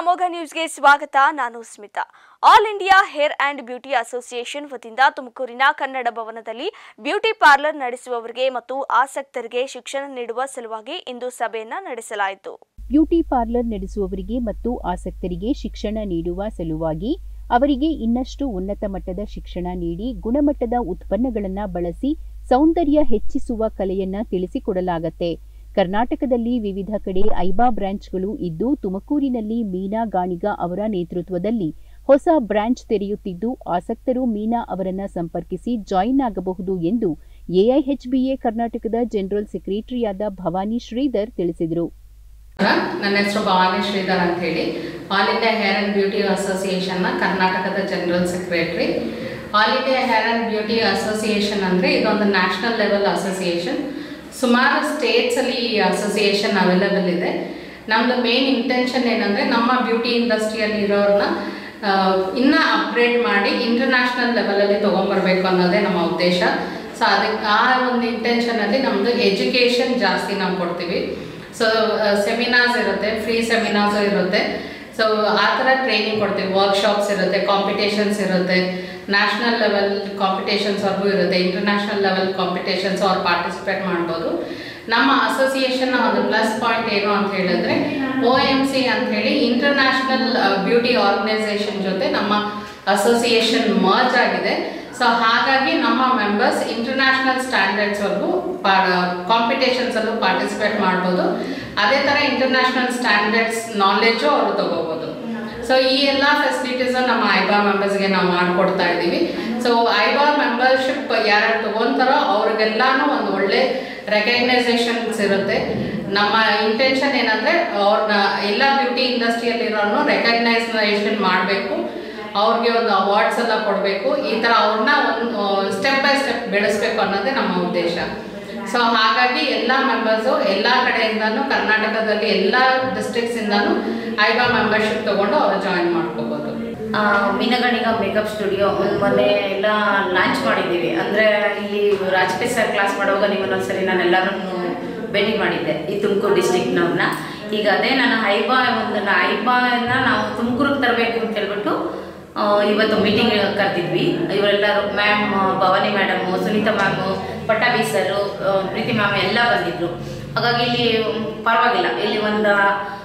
ಅಮೋಘ ನ್ಯೂಸ್ಗೆ ಸ್ವಾಗತ. ನಾನು Smita. All India hair and beauty association ವತಿಯಿಂದ ತುಮಕೂರಿನ ಕನ್ನಡ ಭವನದಲ್ಲಿ ಬ್ಯೂಟಿ ಪಾರ್ಲರ್ ನಡೆಸುವವರಿಗೆ ಮತ್ತು ಆಸಕ್ತರಿಗೆ ಶಿಕ್ಷಣ ನೀಡುವ ಸಲುವಾಗಿ ಇಂದು ಸಭೆಯನ್ನು ನಡೆಸಲಾಯಿತು. ಬ್ಯೂಟಿ ಪಾರ್ಲರ್ ನಡೆಸುವವರಿಗೆ ಮತ್ತು ಆಸಕ್ತರಿಗೆ ಶಿಕ್ಷಣ ನೀಡುವ ಸಲುವಾಗಿ ಅವರಿಗೆ ಇನ್ನಷ್ಟು ಉನ್ನತ ಮಟ್ಟದ ಶಿಕ್ಷಣ ನೀಡಿ ಗುಣಮಟ್ಟದ ಉತ್ಪನ್ನಗಳನ್ನು ಬಳಸಿ ಸೌಂದರ್ಯ ಹೆಚ್ಚಿಸುವ ಕಲೆಯನ್ನ ತಿಳಿಸಿಕೊಡಲಾಗುತ್ತೆ. ಕರ್ನಾಟಕದಲ್ಲಿ ವಿವಿಧ ಕಡೆ ಐಬಾ ಬ್ರಾಂಚ್ಗಳು ಇದ್ದು, ತುಮಕೂರಿನಲ್ಲಿ ಮೀನಾ ಗಾಣಿಗ ಅವರ ನೇತೃತ್ವದಲ್ಲಿ ಹೊಸ ಬ್ರಾಂಚ್ ತೆರೆಯುತ್ತಿದ್ದು, ಆಸಕ್ತರು ಮೀನಾ ಅವರನ್ನ ಸಂಪರ್ಕಿಸಿ ಜಾಯಿನ್ ಆಗಬಹುದು ಎಂದು ಎಐಎಚ್ಬಿಎ ಕರ್ನಾಟಕದ ಜನರಲ್ ಸೆಕ್ರೆಟರಿಯಾದ ಭವಾನಿ ಶ್ರೀಧರ್ ತಿಳಿಸಿದರು. ನನ್ನ ಹೆಸರು ಭವಾನಿ ಶ್ರೀಧರ್ ಅಂತ ಹೇಳಿ, all India hair and beauty ಅಸೋಸಿಯೇಷನ್ನ ಕರ್ನಾಟಕದ general secretary. All India hair and beauty association ಅಂದರೆ ಇದೊಂದು ನ್ಯಾಷನಲ್ ಲೆವೆಲ್ ಅಸೋಸಿಯೇಷನ್. ಸುಮಾರು ಸ್ಟೇಟ್ಸಲ್ಲಿ ಈ ಅಸೋಸಿಯೇಷನ್ ಅವೈಲೇಬಲ್ ಇದೆ. ನಮ್ಮದು ಮೇನ್ ಇಂಟೆನ್ಷನ್ ಏನಂದರೆ ನಮ್ಮ ಬ್ಯೂಟಿ ಇಂಡಸ್ಟ್ರಿಯಲ್ಲಿ ಇರೋರನ್ನ ಇನ್ನೂ ಅಪ್ಗ್ರೇಡ್ ಮಾಡಿ ಇಂಟರ್ನ್ಯಾಷನಲ್ ಲೆವೆಲಲ್ಲಿ ತೊಗೊಂಬರ್ಬೇಕು ಅನ್ನೋದೇ ನಮ್ಮ ಉದ್ದೇಶ. ಸೊ ಅದಕ್ಕೆ ಆ ಒಂದು ಇಂಟೆನ್ಷನಲ್ಲಿ ನಮ್ಮದು ಎಜುಕೇಷನ್ ಜಾಸ್ತಿ ನಾವು ಕೊಡ್ತೀವಿ. ಸೊ ಸೆಮಿನಾರ್ಸ್ ಇರುತ್ತೆ, ಫ್ರೀ ಸೆಮಿನಾರ್ಸು ಇರುತ್ತೆ. ಸೊ ಆ ಥರ ಟ್ರೈನಿಂಗ್ ಕೊಡ್ತೀವಿ. ವರ್ಕ್ಶಾಪ್ಸ್ ಇರುತ್ತೆ, ಕಾಂಪಿಟೇಷನ್ಸ್ ಇರುತ್ತೆ, ನ್ಯಾಷನಲ್ ಲೆವೆಲ್ ಕಾಂಪಿಟೇಷನ್ಸ್ವರೆಗೂ ಇರುತ್ತೆ, ಇಂಟರ್ನ್ಯಾಷನಲ್ ಲೆವೆಲ್ ಕಾಂಪಿಟೇಷನ್ಸ್ ಅವ್ರು ಪಾರ್ಟಿಸಿಪೇಟ್ ಮಾಡ್ಬೋದು. ನಮ್ಮ ಅಸೋಸಿಯೇಷನ್ನ ಒಂದು ಪ್ಲಸ್ ಪಾಯಿಂಟ್ ಏನು ಅಂತ ಹೇಳಿದ್ರೆ, OMC ಅಂತ ಹೇಳಿ ಇಂಟರ್ನ್ಯಾಷನಲ್ ಬ್ಯೂಟಿ ಆರ್ಗನೈಸೇಷನ್ ಜೊತೆ ನಮ್ಮ ಅಸೋಸಿಯೇಷನ್ ಮರ್ಜ್ ಆಗಿದೆ. ಸೊ ಹಾಗಾಗಿ ನಮ್ಮ ಮೆಂಬರ್ಸ್ ಇಂಟರ್ನ್ಯಾಷನಲ್ ಸ್ಟ್ಯಾಂಡರ್ಡ್ಸ್ವರೆಗೂ ಕಾಂಪಿಟೇಷನ್ಸಲ್ಲೂ ಪಾರ್ಟಿಸಿಪೇಟ್ ಮಾಡ್ಬೋದು. ಅದೇ ಥರ ಇಂಟರ್ನ್ಯಾಷನಲ್ ಸ್ಟ್ಯಾಂಡರ್ಡ್ಸ್ ನಾಲೆಡ್ಜು ಅವರು ತಗೋಬೋದು. ಸೊ ಈ ಎಲ್ಲ ಫೆಸಿಲಿಟೀಸು ನಮ್ಮ ಐಬಾ ಮೆಂಬರ್ಸ್ಗೆ ನಾವು ಮಾಡಿಕೊಡ್ತಾ ಇದ್ದೀವಿ. ಸೊ ಐಬಾ ಮೆಂಬರ್ಶಿಪ್ ಯಾರು ತೊಗೊತಾರೋ ಅವ್ರಿಗೆಲ್ಲಾನು ಒಂದು ಒಳ್ಳೆ ರೆಕಗ್ನೈಸೇಷನ್ಸ್ ಇರುತ್ತೆ. ನಮ್ಮ ಇಂಟೆನ್ಷನ್ ಏನಂದರೆ ಅವ್ರನ್ನ ಎಲ್ಲ ಬ್ಯೂಟಿ ಇಂಡಸ್ಟ್ರಿಯಲ್ಲಿರೋನು ರೆಕಗ್ನೈಸೇಷನ್ ಮಾಡಬೇಕು, ಅವ್ರಿಗೆ ಒಂದು ಅವಾರ್ಡ್ಸ್ ಎಲ್ಲ ಕೊಡಬೇಕು. ಈ ಥರ ಅವ್ರನ್ನ ಒಂದು ಸ್ಟೆಪ್ ಬೈ ಸ್ಟೆಪ್ ಬೆಳೆಸಬೇಕು ಅನ್ನೋದೇ ನಮ್ಮ ಉದ್ದೇಶ. ಸೊ ಹಾಗಾಗಿ ಎಲ್ಲ ಮೆಂಬರ್ಸು ಎಲ್ಲ ಕಡೆಯಿಂದನೂ, ಕರ್ನಾಟಕದಲ್ಲಿ ಎಲ್ಲ ಡಿಸ್ಟ್ರಿಕ್ಟ್ಸಿಂದನೂ ಐಬಾ ಮೆಂಬರ್ಶಿಪ್ ತೊಗೊಂಡು ಅವರು ಜಾಯಿನ್ ಮಾಡ್ಕೋಬೋದು. ಮೀನಗಾಣಿಗ ಮೇಕಪ್ ಸ್ಟುಡಿಯೋ ಮೊನ್ನೆ ಎಲ್ಲ ಲಾಂಚ್ ಮಾಡಿದ್ದೀವಿ. ಅಂದರೆ ಇಲ್ಲಿ ರಾಜಕೀಯ ಸರ್ ಕ್ಲಾಸ್ ಮಾಡುವಾಗ ನೀವೊಂದೊಂದ್ಸರಿ ನಾನೆಲ್ಲರನ್ನು ಭೇಟಿ ಮಾಡಿದ್ದೆ, ಈ ತುಮಕೂರು ಡಿಸ್ಟ್ರಿಕ್ನವ್ರನ್ನ. ಈಗ ಅದೇ ನಾನು ಐಬಾನ ನಾವು ತುಮಕೂರಿಗೆ ತರಬೇಕು ಅಂತ ಹೇಳ್ಬಿಟ್ಟು ಇವತ್ತು ಮೀಟಿಂಗ್ ಕರೆದಿದ್ವಿ. ಇವರೆಲ್ಲರೂ ma'am, Bhavani madam, Sunita ma'am, Pattabhi sir, Preeti ma'am ಎಲ್ಲ ಬಂದಿದ್ದರು. ಹಾಗಾಗಿ ಇಲ್ಲಿ ಪರವಾಗಿಲ್ಲ, ಇಲ್ಲಿ ಒಂದು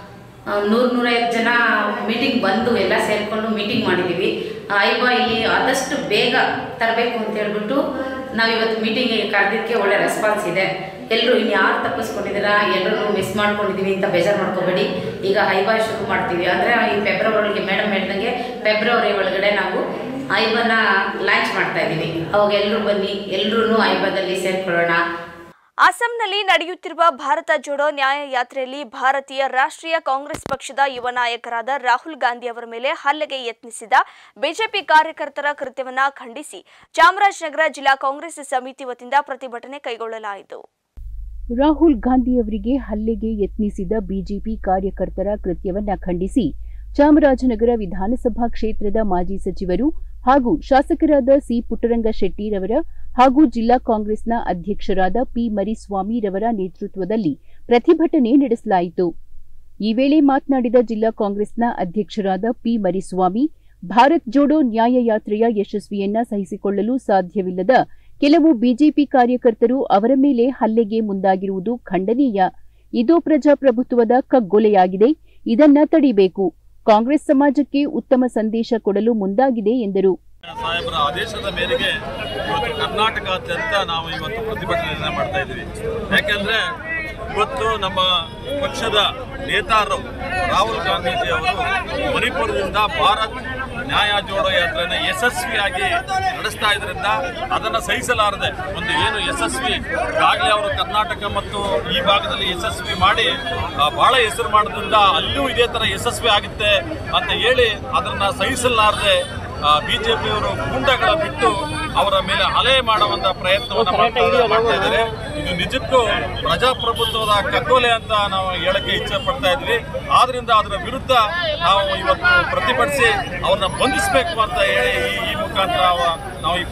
100-150 ಜನ ಮೀಟಿಂಗ್ ಬಂದು ಎಲ್ಲ ಸೇರಿಕೊಂಡು ಮೀಟಿಂಗ್ ಮಾಡಿದ್ದೀವಿ. ಐಬಾ ಇಲ್ಲಿ ಆದಷ್ಟು ಬೇಗ ತರಬೇಕು ಅಂತ ಹೇಳ್ಬಿಟ್ಟು ನಾವಿವತ್ತು ಮೀಟಿಂಗಿಗೆ ಕರೆದಿದ್ದಕ್ಕೆ ಒಳ್ಳೆ ರೆಸ್ಪಾನ್ಸ್ ಇದೆ. ಎಲ್ಲರೂ ಇನ್ನು ಯಾರು ತಪ್ಪಿಸ್ಕೊಂಡಿದ್ದೀರಾ, ಎಲ್ಲರೂ ಮಿಸ್ ಮಾಡ್ಕೊಂಡಿದ್ದೀವಿ ಅಂತ ಬೇಜಾರು ಮಾಡ್ಕೋಬೇಡಿ. ಈಗ ಐಬಾ ಶುರು ಮಾಡ್ತೀವಿ ಅಂದರೆ ಈ ಫೆಬ್ರವರಿ ಒಳಗೆ, ಮೇಡಮ್ ಹೇಳ್ದಂಗೆ ಫೆಬ್ರವರಿ ಒಳಗಡೆ ನಾವು ಐಬಾನ ಲಾಂಚ್ ಮಾಡ್ತಾ ಇದ್ದೀವಿ. ಅವಾಗ ಎಲ್ಲರೂ ಬನ್ನಿ, ಎಲ್ಲರೂ ಐಬಾದಲ್ಲಿ ಸೇರ್ಕೊಳ್ಳೋಣ. ಅಸ್ಸಾಂನಲ್ಲಿ ನಡೆಯುತ್ತಿರುವ ಭಾರತ ಜೋಡೋ ನ್ಯಾಯ ಯಾತ್ರೆಯಲ್ಲಿ ಭಾರತೀಯ ರಾಷ್ಟ್ರೀಯ ಕಾಂಗ್ರೆಸ್ ಪಕ್ಷದ ಯುವ ನಾಯಕರಾದ ರಾಹುಲ್ ಗಾಂಧಿ ಅವರ ಮೇಲೆ ಹಲ್ಲೆಗೆ ಯತ್ನಿಸಿದ ಬಿಜೆಪಿ ಕಾರ್ಯಕರ್ತರ ಕೃತ್ಯವನ್ನು ಖಂಡಿಸಿ ಚಾಮರಾಜನಗರ ಜಿಲ್ಲಾ ಕಾಂಗ್ರೆಸ್ ಸಮಿತಿ ವತಿಯಿಂದ ಪ್ರತಿಭಟನೆ ಕೈಗೊಳ್ಳಲಾಯಿತು. ರಾಹುಲ್ ಗಾಂಧಿ ಅವರಿಗೆ ಹಲ್ಲೆಗೆ ಯತ್ನಿಸಿದ ಬಿಜೆಪಿ ಕಾರ್ಯಕರ್ತರ ಕೃತ್ಯವನ್ನ ಖಂಡಿಸಿ ಚಾಮರಾಜನಗರ ವಿಧಾನಸಭಾ ಕ್ಷೇತ್ರದ ಮಾಜಿ ಸಚಿವರು ಹಾಗೂ ಶಾಸಕರಾದ ಸಿ ಪುಟ್ಟರಂಗ ಶೆಟ್ಟಿರವರ ಹಾಗೂ ಜಿಲ್ಲಾ ಕಾಂಗ್ರೆಸ್ನ ಅಧ್ಯಕ್ಷರಾದ ಪಿ ಮರಿಸ್ವಾಮಿರವರ ನೇತೃತ್ವದಲ್ಲಿ ಪ್ರತಿಭಟನೆ ನಡೆಸಲಾಯಿತು. ಈ ವೇಳೆ ಮಾತನಾಡಿದ ಜಿಲ್ಲಾ ಕಾಂಗ್ರೆಸ್ನ ಅಧ್ಯಕ್ಷರಾದ ಪಿ ಮರಿಸ್ವಾಮಿ, ಭಾರತ್ ಜೋಡೋ ನ್ಯಾಯ ಯಾತ್ರೆಯ ಯಶಸ್ವಿಯನ್ನ ಸಹಿಸಿಕೊಳ್ಳಲು ಸಾಧ್ಯವಿಲ್ಲದ ಕೆಲವು ಬಿಜೆಪಿ ಕಾರ್ಯಕರ್ತರು ಅವರ ಮೇಲೆ ಹಲ್ಲೆಗೆ ಮುಂದಾಗಿರುವುದು ಖಂಡನೀಯ. ಇದು ಪ್ರಜಾಪ್ರಭುತ್ವದ ಕಗ್ಗೊಲೆಯಾಗಿದೆ. ಇದನ್ನ ತಡಿಬೇಕು. ಕಾಂಗ್ರೆಸ್ ಸಮಾಜಕ್ಕೆ ಉತ್ತಮ ಸಂದೇಶ ಕೊಡಲು ಮುಂದಾಗಿದೆ ಎಂದರು. ಸಾಹೇಬರ ಆದೇಶದ ಮೇರೆಗೆ ಇವತ್ತು ಕರ್ನಾಟಕಾದ್ಯಂತ ನಾವು ಇವತ್ತು ಪ್ರತಿಭಟನೆಯನ್ನು ಮಾಡ್ತಾ ಇದ್ದೀವಿ. ಯಾಕೆಂದರೆ ಇವತ್ತು ನಮ್ಮ ಪಕ್ಷದ ನೇತಾರರು ರಾಹುಲ್ ಗಾಂಧೀಜಿ ಅವರು ಮಣಿಪುರದಿಂದ ಭಾರತ್ ನ್ಯಾಯ ಜೋಡೋ ಯಾತ್ರೆಯನ್ನು ಯಶಸ್ವಿಯಾಗಿ ನಡೆಸ್ತಾ ಇದರಿಂದ ಅದನ್ನು ಸಹಿಸಲಾರದೆ ಒಂದು ಏನು ಯಶಸ್ವಿ ಈಗಾಗಲೇ ಅವರು ಕರ್ನಾಟಕ ಮತ್ತು ಈ ಭಾಗದಲ್ಲಿ ಯಶಸ್ವಿ ಮಾಡಿ ಭಾಳ ಹೆಸರು ಮಾಡೋದ್ರಿಂದ ಅಲ್ಲೂ ಇದೇ ಥರ ಯಶಸ್ವಿ ಆಗುತ್ತೆ ಅಂತ ಹೇಳಿ ಅದನ್ನು ಸಹಿಸಲಾರದೆ ಬಿಜೆಪಿಯವರು ಗೂಂಡಗಳ ಬಿಟ್ಟು ಅವರ ಮೇಲೆ ಹಲ್ಲೆ ಮಾಡುವಂತ ಪ್ರಯತ್ನವನ್ನು ಮಾಡ್ತಾ ಇದ್ದಾರೆ. ಇದು ನಿಜಕ್ಕೂ ಪ್ರಜಾಪ್ರಭುತ್ವದ ಕಗ್ಗೊಲೆ ಅಂತ ನಾವು ಹೇಳಕ್ಕೆ ಇಚ್ಛೆ ಪಡ್ತಾ ಇದ್ವಿ. ಆದ್ರಿಂದ ಅದರ ವಿರುದ್ಧ ನಾವು ಇವತ್ತು ಪ್ರತಿಭಟಿಸಿ ಅವ್ರನ್ನ ಬಂಧಿಸಬೇಕು ಅಂತ ಹೇಳಿ ಈ ಮುಖಾಂತರ ನಾವು ಈ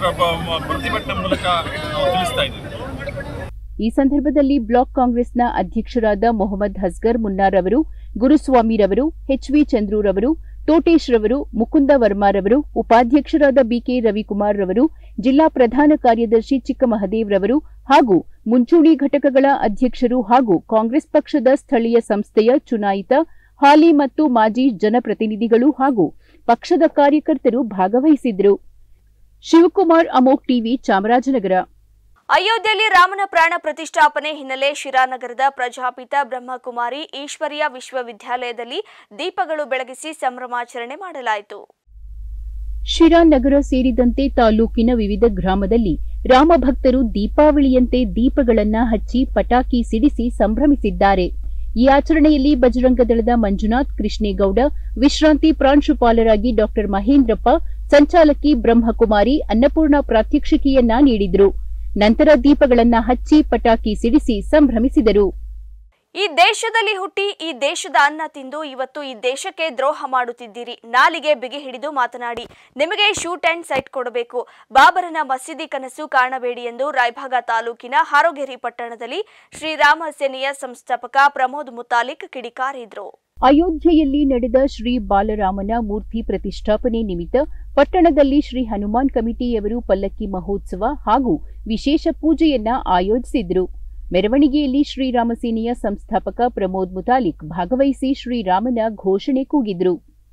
ಪ್ರತಿಭಟನೆ ಮೂಲಕ ನಾವು ತಿಳಿಸ್ತಾ ಇದ್ದೀವಿ. ಈ ಸಂದರ್ಭದಲ್ಲಿ ಬ್ಲಾಕ್ ಕಾಂಗ್ರೆಸ್ನ ಅಧ್ಯಕ್ಷರಾದ ಮೊಹಮ್ಮದ್ ಹಸ್ಗರ್ ಮುನ್ನಾರ್ ಅವರು ಗುರುಸ್ವಾಮಿರವರು, ಎಚ್ವಿ ಚಂದ್ರೂರವರು, ತೋಟೇಶ್ ರವರು, ಮುಕುಂದ ವರ್ಮಾರವರು, ಉಪಾಧ್ಯಕ್ಷರಾದ ಬಿಕೆ ರವಿಕುಮಾರ್ ರವರು, ಜಿಲ್ಲಾ ಪ್ರಧಾನ ಕಾರ್ಯದರ್ಶಿ ಚಿಕ್ಕಮಹದೇವ್ ರವರು ಹಾಗೂ ಮುಂಚೂಣಿ ಘಟಕಗಳ ಅಧ್ಯಕ್ಷರು ಹಾಗೂ ಕಾಂಗ್ರೆಸ್ ಪಕ್ಷದ ಸ್ಥಳೀಯ ಸಂಸ್ಥೆಯ ಚುನಾಯಿತ ಹಾಲಿ ಮತ್ತು ಮಾಜಿ ಜನಪ್ರತಿನಿಧಿಗಳು ಹಾಗೂ ಪಕ್ಷದ ಕಾರ್ಯಕರ್ತರು ಭಾಗವಹಿಸಿದ್ದರು. ಶಿವಕುಮಾರ್, ಅಮೋಕ್ ಟಿವಿ, ಚಾಮರಾಜನಗರ. ಅಯೋಧ್ಯೆಯಲ್ಲಿ ರಾಮನ ಪ್ರಾಣ ಪ್ರತಿಷ್ಠಾಪನೆ ಹಿನ್ನೆಲೆ ಶಿರಾನಗರದ ಪ್ರಜಾಪಿತ ಬ್ರಹ್ಮಕುಮಾರಿ ಈಶ್ವರೀಯ ವಿಶ್ವವಿದ್ಯಾಲಯದಲ್ಲಿ ದೀಪಗಳು ಬೆಳಗಿಸಿ ಸಂಭ್ರಮಾಚರಣೆ ಮಾಡಲಾಯಿತು. ಶಿರಾನಗರ ಸೇರಿದಂತೆ ತಾಲೂಕಿನ ವಿವಿಧ ಗ್ರಾಮದಲ್ಲಿ ರಾಮಭಕ್ತರು ದೀಪಾವಳಿಯಂತೆ ದೀಪಗಳನ್ನು ಹಚ್ಚಿ ಪಟಾಕಿ ಸಿಡಿಸಿ ಸಂಭ್ರಮಿಸಿದ್ದಾರೆ. ಈ ಆಚರಣೆಯಲ್ಲಿ ಬಜರಂಗದಳದ ಮಂಜುನಾಥ್ ಕೃಷ್ಣೇಗೌಡ, ವಿಶ್ರಾಂತಿ ಪ್ರಾಂಶುಪಾಲರಾಗಿ ಡಾ ಮಹೇಂದ್ರಪ್ಪ, ಸಂಚಾಲಕಿ ಬ್ರಹ್ಮಕುಮಾರಿ ಅನ್ನಪೂರ್ಣ ಪ್ರಾತ್ಯಕ್ಷಿಕೆಯನ್ನ ನೀಡಿದರು. ನಂತರ ದೀಪಗಳನ್ನು ಹಚ್ಚಿ ಪಟಾಕಿ ಸಿಡಿಸಿ ಸಂಭ್ರಮಿಸಿದರು. ಈ ದೇಶದಲ್ಲಿ ಹುಟ್ಟಿ ಈ ದೇಶದ ಅನ್ನ ತಿಂದು ಇವತ್ತು ಈ ದೇಶಕ್ಕೆ ದ್ರೋಹ ಮಾಡುತ್ತಿದ್ದೀರಿ. ನಾಲಿಗೆ ಬಿಗಿ ಹಿಡಿದು ಮಾತನಾಡಿ. ನಿಮಗೆ ಶೂಟ್ ಅಂಡ್ ಸೈಟ್ ಕೊಡಬೇಕು. ಬಾಬರನ ಮಸೀದಿ ಕನಸು ಕಾಣಬೇಡಿ ಎಂದು ರಾಯಭಾಗ ತಾಲೂಕಿನ ಹಾರೋಗೇರಿ ಪಟ್ಟಣದಲ್ಲಿ ಶ್ರೀರಾಮ ಸೇನೆಯ ಸಂಸ್ಥಾಪಕ ಪ್ರಮೋದ್ ಮುತಾಲಿಕ್ ಕಿಡಿಕಾರಿದ್ರು. ಅಯೋಧ್ಯೆಯಲ್ಲಿ ನಡೆದ ಶ್ರೀ ಬಾಲರಾಮನ ಮೂರ್ತಿ ಪ್ರತಿಷ್ಠಾಪನೆ ನಿಮಿತ್ತ ಪಟ್ಟಣದಲ್ಲಿ ಶ್ರೀ ಹನುಮಾನ್ ಕಮಿಟಿಯವರು ಪಲ್ಲಕ್ಕಿ ಮಹೋತ್ಸವ ಹಾಗೂ ವಿಶೇಷ ಪೂಜೆಯನ್ನ ಆಯೋಜಿಸಿದ್ರು. ಮೆರವಣಿಗೆಯಲ್ಲಿ ಶ್ರೀರಾಮ ಸೇನೆಯ ಸಂಸ್ಥಾಪಕ ಪ್ರಮೋದ್ ಮುತಾಲಿಕ್ ಭಾಗವಹಿಸಿ ಶ್ರೀರಾಮನ ಘೋಷಣೆ ಕೂಗಿದ್ರು.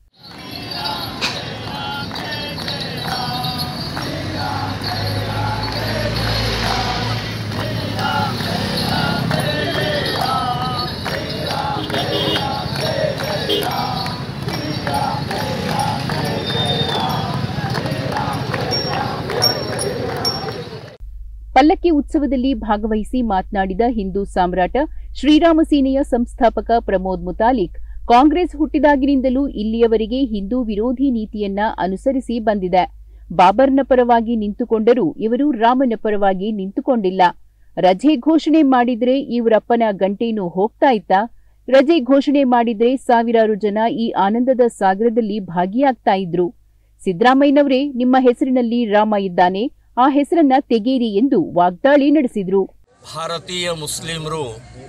ಪಲ್ಲಕ್ಕಿ ಉತ್ಸವದಲ್ಲಿ ಭಾಗವಹಿಸಿ ಮಾತನಾಡಿದ ಹಿಂದೂ ಸಾಮ್ರಾಟ ಶ್ರೀರಾಮ ಸೇನೆಯ ಸಂಸ್ಥಾಪಕ ಪ್ರಮೋದ್ ಮುತಾಲಿಕ್, ಕಾಂಗ್ರೆಸ್ ಹುಟ್ಟಿದಾಗಿನಿಂದಲೂ ಇಲ್ಲಿಯವರೆಗೆ ಹಿಂದೂ ವಿರೋಧಿ ನೀತಿಯನ್ನ ಅನುಸರಿಸಿ ಬಂದಿದೆ. ಬಾಬರ್ನ ಪರವಾಗಿ ನಿಂತುಕೊಂಡರೂ ಇವರು ರಾಮನ ಪರವಾಗಿ ನಿಂತುಕೊಂಡಿಲ್ಲ. ರಜೆ ಘೋಷಣೆ ಮಾಡಿದ್ರೆ ಇವರಪ್ಪನ ಗಂಟೇನು ಹೋಗ್ತಾ ಇತ್ತಾ? ರಜೆ ಘೋಷಣೆ ಮಾಡಿದ್ರೆ ಸಾವಿರಾರು ಜನ ಈ ಆನಂದದ ಸಾಗರದಲ್ಲಿ ಭಾಗಿಯಾಗ್ತಾ ಇದ್ರು. ಸಿದ್ದರಾಮಯ್ಯನವರೇ, ನಿಮ್ಮ ಹೆಸರಿನಲ್ಲಿ ರಾಮ ಇದ್ದಾನೆ, ಆ ಹೆಸರನ್ನ ತೆಗೀರಿ ಎಂದು ವಾಗ್ದಾಳಿ ನಡೆಸಿದ್ರು. ಭಾರತೀಯ ಮುಸ್ಲಿಮರು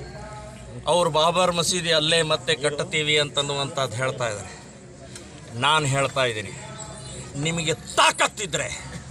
ಅವ್ರು ಬಾಬರ್ ಮಸೀದಿ ಅಲ್ಲೇ ಮತ್ತೆ ಕಟ್ಟುತ್ತೀವಿ ಅಂತನ್ನುವಂಥದ್ದು ಹೇಳ್ತಾ ಇದ್ದಾರೆ. ನಾನು ಹೇಳ್ತಾ ಇದ್ದೀನಿ, ನಿಮಗೆ ತಾಕತ್ತಿದ್ರೆ,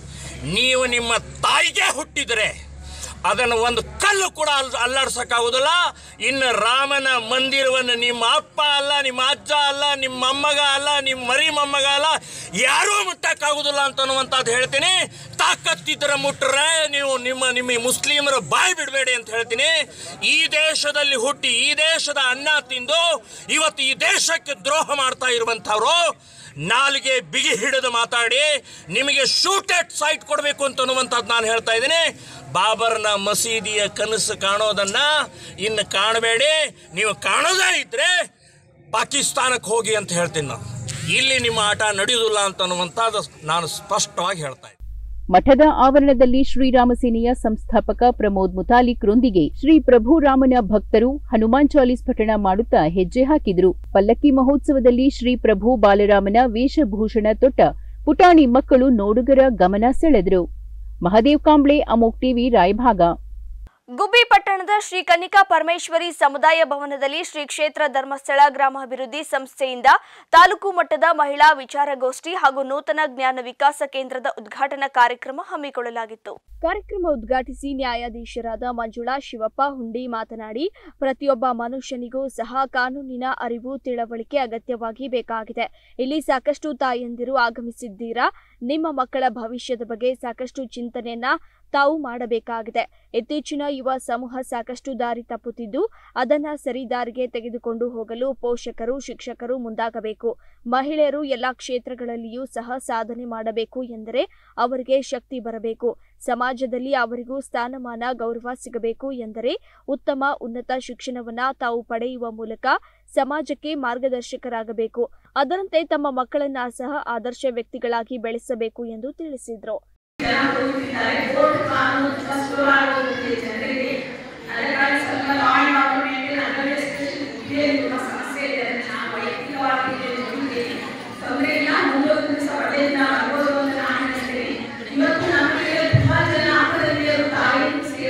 ನೀವು ನಿಮ್ಮ ತಾಯಿಗೆ ಹುಟ್ಟಿದರೆ ಅದನ್ನು ಒಂದು ಕಲ್ಲು ಕೂಡ ಅಲ್ಲಾಡ್ಸೋಕ್ಕಾಗೋದಿಲ್ಲ. ಇನ್ನು ರಾಮನ ಮಂದಿರವನ್ನು ನಿಮ್ಮ ಅಪ್ಪ ಅಲ್ಲ, ನಿಮ್ಮ ಅಜ್ಜ ಅಲ್ಲ, ನಿಮ್ಮ ಮೊಮ್ಮಗ ಅಲ್ಲ, ನಿಮ್ಮ ಮರಿ ಮೊಮ್ಮಗ ಅಲ್ಲ, ಯಾರೂ ಮುಟ್ಟಕ್ಕಾಗೋದಿಲ್ಲ ಅಂತನ್ನುವಂಥದ್ದು ಹೇಳ್ತೀನಿ. ತಾಕತ್ತಿದ್ರೆ ಮುಟ್ರೆ ನೀವು ನಿಮ್ಮ ಮುಸ್ಲಿಮರ ಬಾಯಿ ಬಿಡಬೇಡಿ ಅಂತ ಹೇಳ್ತೀನಿ. ಈ ದೇಶದಲ್ಲಿ ಹುಟ್ಟಿ ಈ ದೇಶದ ಅನ್ನ ತಿಂದು ಇವತ್ತು ಈ ದೇಶಕ್ಕೆ ದ್ರೋಹ ಮಾಡ್ತಾ ಇರುವಂಥವ್ರು ನಾಲಿಗೆ ಬಿಗಿ ಹಿಡಿದು ಮಾತಾಡಿ ನಿಮಗೆ ಶೂಟ್ ಅಟ್ ಸೈಟ್ ಕೊಡಬೇಕು ಅಂತನ್ನುವಂಥದ್ದು ನಾನು ಹೇಳ್ತಾ ಇದ್ದೀನಿ. ಬಾಬರ್ನ ಮಸೀದಿಯ ಕನಸು ಕಾಣೋದನ್ನ ಇನ್ನು ಕಾಣಬೇಡಿ. ನೀವು ಕಾಣೋದೇ ಇದ್ರೆ ಪಾಕಿಸ್ತಾನಕ್ಕೆ ಹೋಗಿ ಅಂತ ಹೇಳ್ತೀನಿ. ನಾನು ಇಲ್ಲಿ ನಿಮ್ಮ ಆಟ ನಡೆಯುವುದಿಲ್ಲ ಅಂತನ್ನುವಂಥದ್ದು ನಾನು ಸ್ಪಷ್ಟವಾಗಿ ಹೇಳ್ತಾ ಇದ್ದೀನಿ. ಮಠದ ಆವರಣದಲ್ಲಿ ಶ್ರೀರಾಮ ಸೇನೆಯ ಸಂಸ್ಥಾಪಕ ಪ್ರಮೋದ್ ಮುತಾಲಿಕ್ ರೊಂದಿಗೆ ಶ್ರೀ ಪ್ರಭು ರಾಮನ ಭಕ್ತರು ಹನುಮಾನ್ ಚಾಲೀಸ್ ಪಠಣ ಮಾಡುತ್ತಾ ಹೆಜ್ಜೆ ಹಾಕಿದ್ರು. ಪಲ್ಲಕ್ಕಿ ಮಹೋತ್ಸವದಲ್ಲಿ ಶ್ರೀ ಪ್ರಭು ಬಾಲರಾಮನ ವೇಷಭೂಷಣ ತೊಟ್ಟ ಪುಟಾಣಿ ಮಕ್ಕಳು ನೋಡುಗರ ಗಮನ ಸೆಳೆದರು. ಮಹದೇವ್ ಕಾಂಬ್ಳೆ, ಅಮೋಕ್ ಟಿವಿ, ರಾಯಭಾಗ. ಗುಬ್ಬಿ ಪಟ್ಟಣದ ಶ್ರೀ ಕನ್ನಿಕಾ ಪರಮೇಶ್ವರಿ ಸಮುದಾಯ ಭವನದಲ್ಲಿ ಶ್ರೀ ಕ್ಷೇತ್ರ ಧರ್ಮಸ್ಥಳ ಗ್ರಾಮಾಭಿವೃದ್ಧಿ ಸಂಸ್ಥೆಯಿಂದ ತಾಲೂಕು ಮಟ್ಟದ ಮಹಿಳಾ ವಿಚಾರಗೋಷ್ಠಿ ಹಾಗೂ ನೂತನ ಜ್ಞಾನ ವಿಕಾಸ ಕೇಂದ್ರದ ಉದ್ಘಾಟನಾ ಕಾರ್ಯಕ್ರಮ ಹಮ್ಮಿಕೊಳ್ಳಲಾಗಿತ್ತು. ಕಾರ್ಯಕ್ರಮ ಉದ್ಘಾಟಿಸಿ ನ್ಯಾಯಾಧೀಶರಾದ ಮಂಜುಳಾ ಶಿವಪ್ಪ ಹುಂಡಿ ಮಾತನಾಡಿ, ಪ್ರತಿಯೊಬ್ಬ ಮನುಷ್ಯನಿಗೂ ಸಹ ಕಾನೂನಿನ ಅರಿವು ತಿಳುವಳಿಕೆ ಅಗತ್ಯವಾಗಿ ಬೇಕಾಗಿದೆ. ಇಲ್ಲಿ ಸಾಕಷ್ಟು ತಾಯಂದಿರು ಆಗಮಿಸಿದ್ದೀರಾ. ನಿಮ್ಮ ಮಕ್ಕಳ ಭವಿಷ್ಯದ ಬಗ್ಗೆ ಸಾಕಷ್ಟು ಚಿಂತನೆಯನ್ನ ತಾವು ಮಾಡಬೇಕಾಗಿದೆ. ಇತ್ತೀಚಿನ ಯುವ ಸಮೂಹ ಸಾಕಷ್ಟು ದಾರಿ ತಪ್ಪುತ್ತಿದ್ದು ಅದನ್ನ ಸರಿದಾರಿಗೆ ತೆಗೆದುಕೊಂಡು ಹೋಗಲು ಪೋಷಕರು, ಶಿಕ್ಷಕರು ಮುಂದಾಗಬೇಕು. ಮಹಿಳೆಯರು ಎಲ್ಲ ಕ್ಷೇತ್ರಗಳಲ್ಲಿಯೂ ಸಹ ಸಾಧನೆ ಮಾಡಬೇಕು ಎಂದರೆ ಅವರಿಗೆ ಶಕ್ತಿ ಬರಬೇಕು. ಸಮಾಜದಲ್ಲಿ ಅವರಿಗೂ ಸ್ಥಾನಮಾನ, ಗೌರವ ಸಿಗಬೇಕು ಎಂದರೆ ಉತ್ತಮ ಉನ್ನತ ಶಿಕ್ಷಣವನ್ನ ತಾವು ಪಡೆಯುವ ಮೂಲಕ ಸಮಾಜಕ್ಕೆ ಮಾರ್ಗದರ್ಶಕರಾಗಬೇಕು. ಅದರಂತೆ ತಮ್ಮ ಮಕ್ಕಳನ್ನ ಸಹ ಆದರ್ಶ ವ್ಯಕ್ತಿಗಳಾಗಿ ಬೆಳೆಸಬೇಕು ಎಂದು ತಿಳಿಸಿದರು.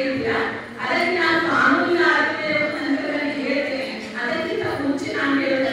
ಅದಕ್ಕೆ ನಾನು ಕಾನೂನಿನ ಅದಕ್ಕೆ ನಾನು ಹೇಳ್ತೇನೆ. ಅದಕ್ಕಿಂತ ಮುಂಚೆ ನಾನು ಹೇಳೋದು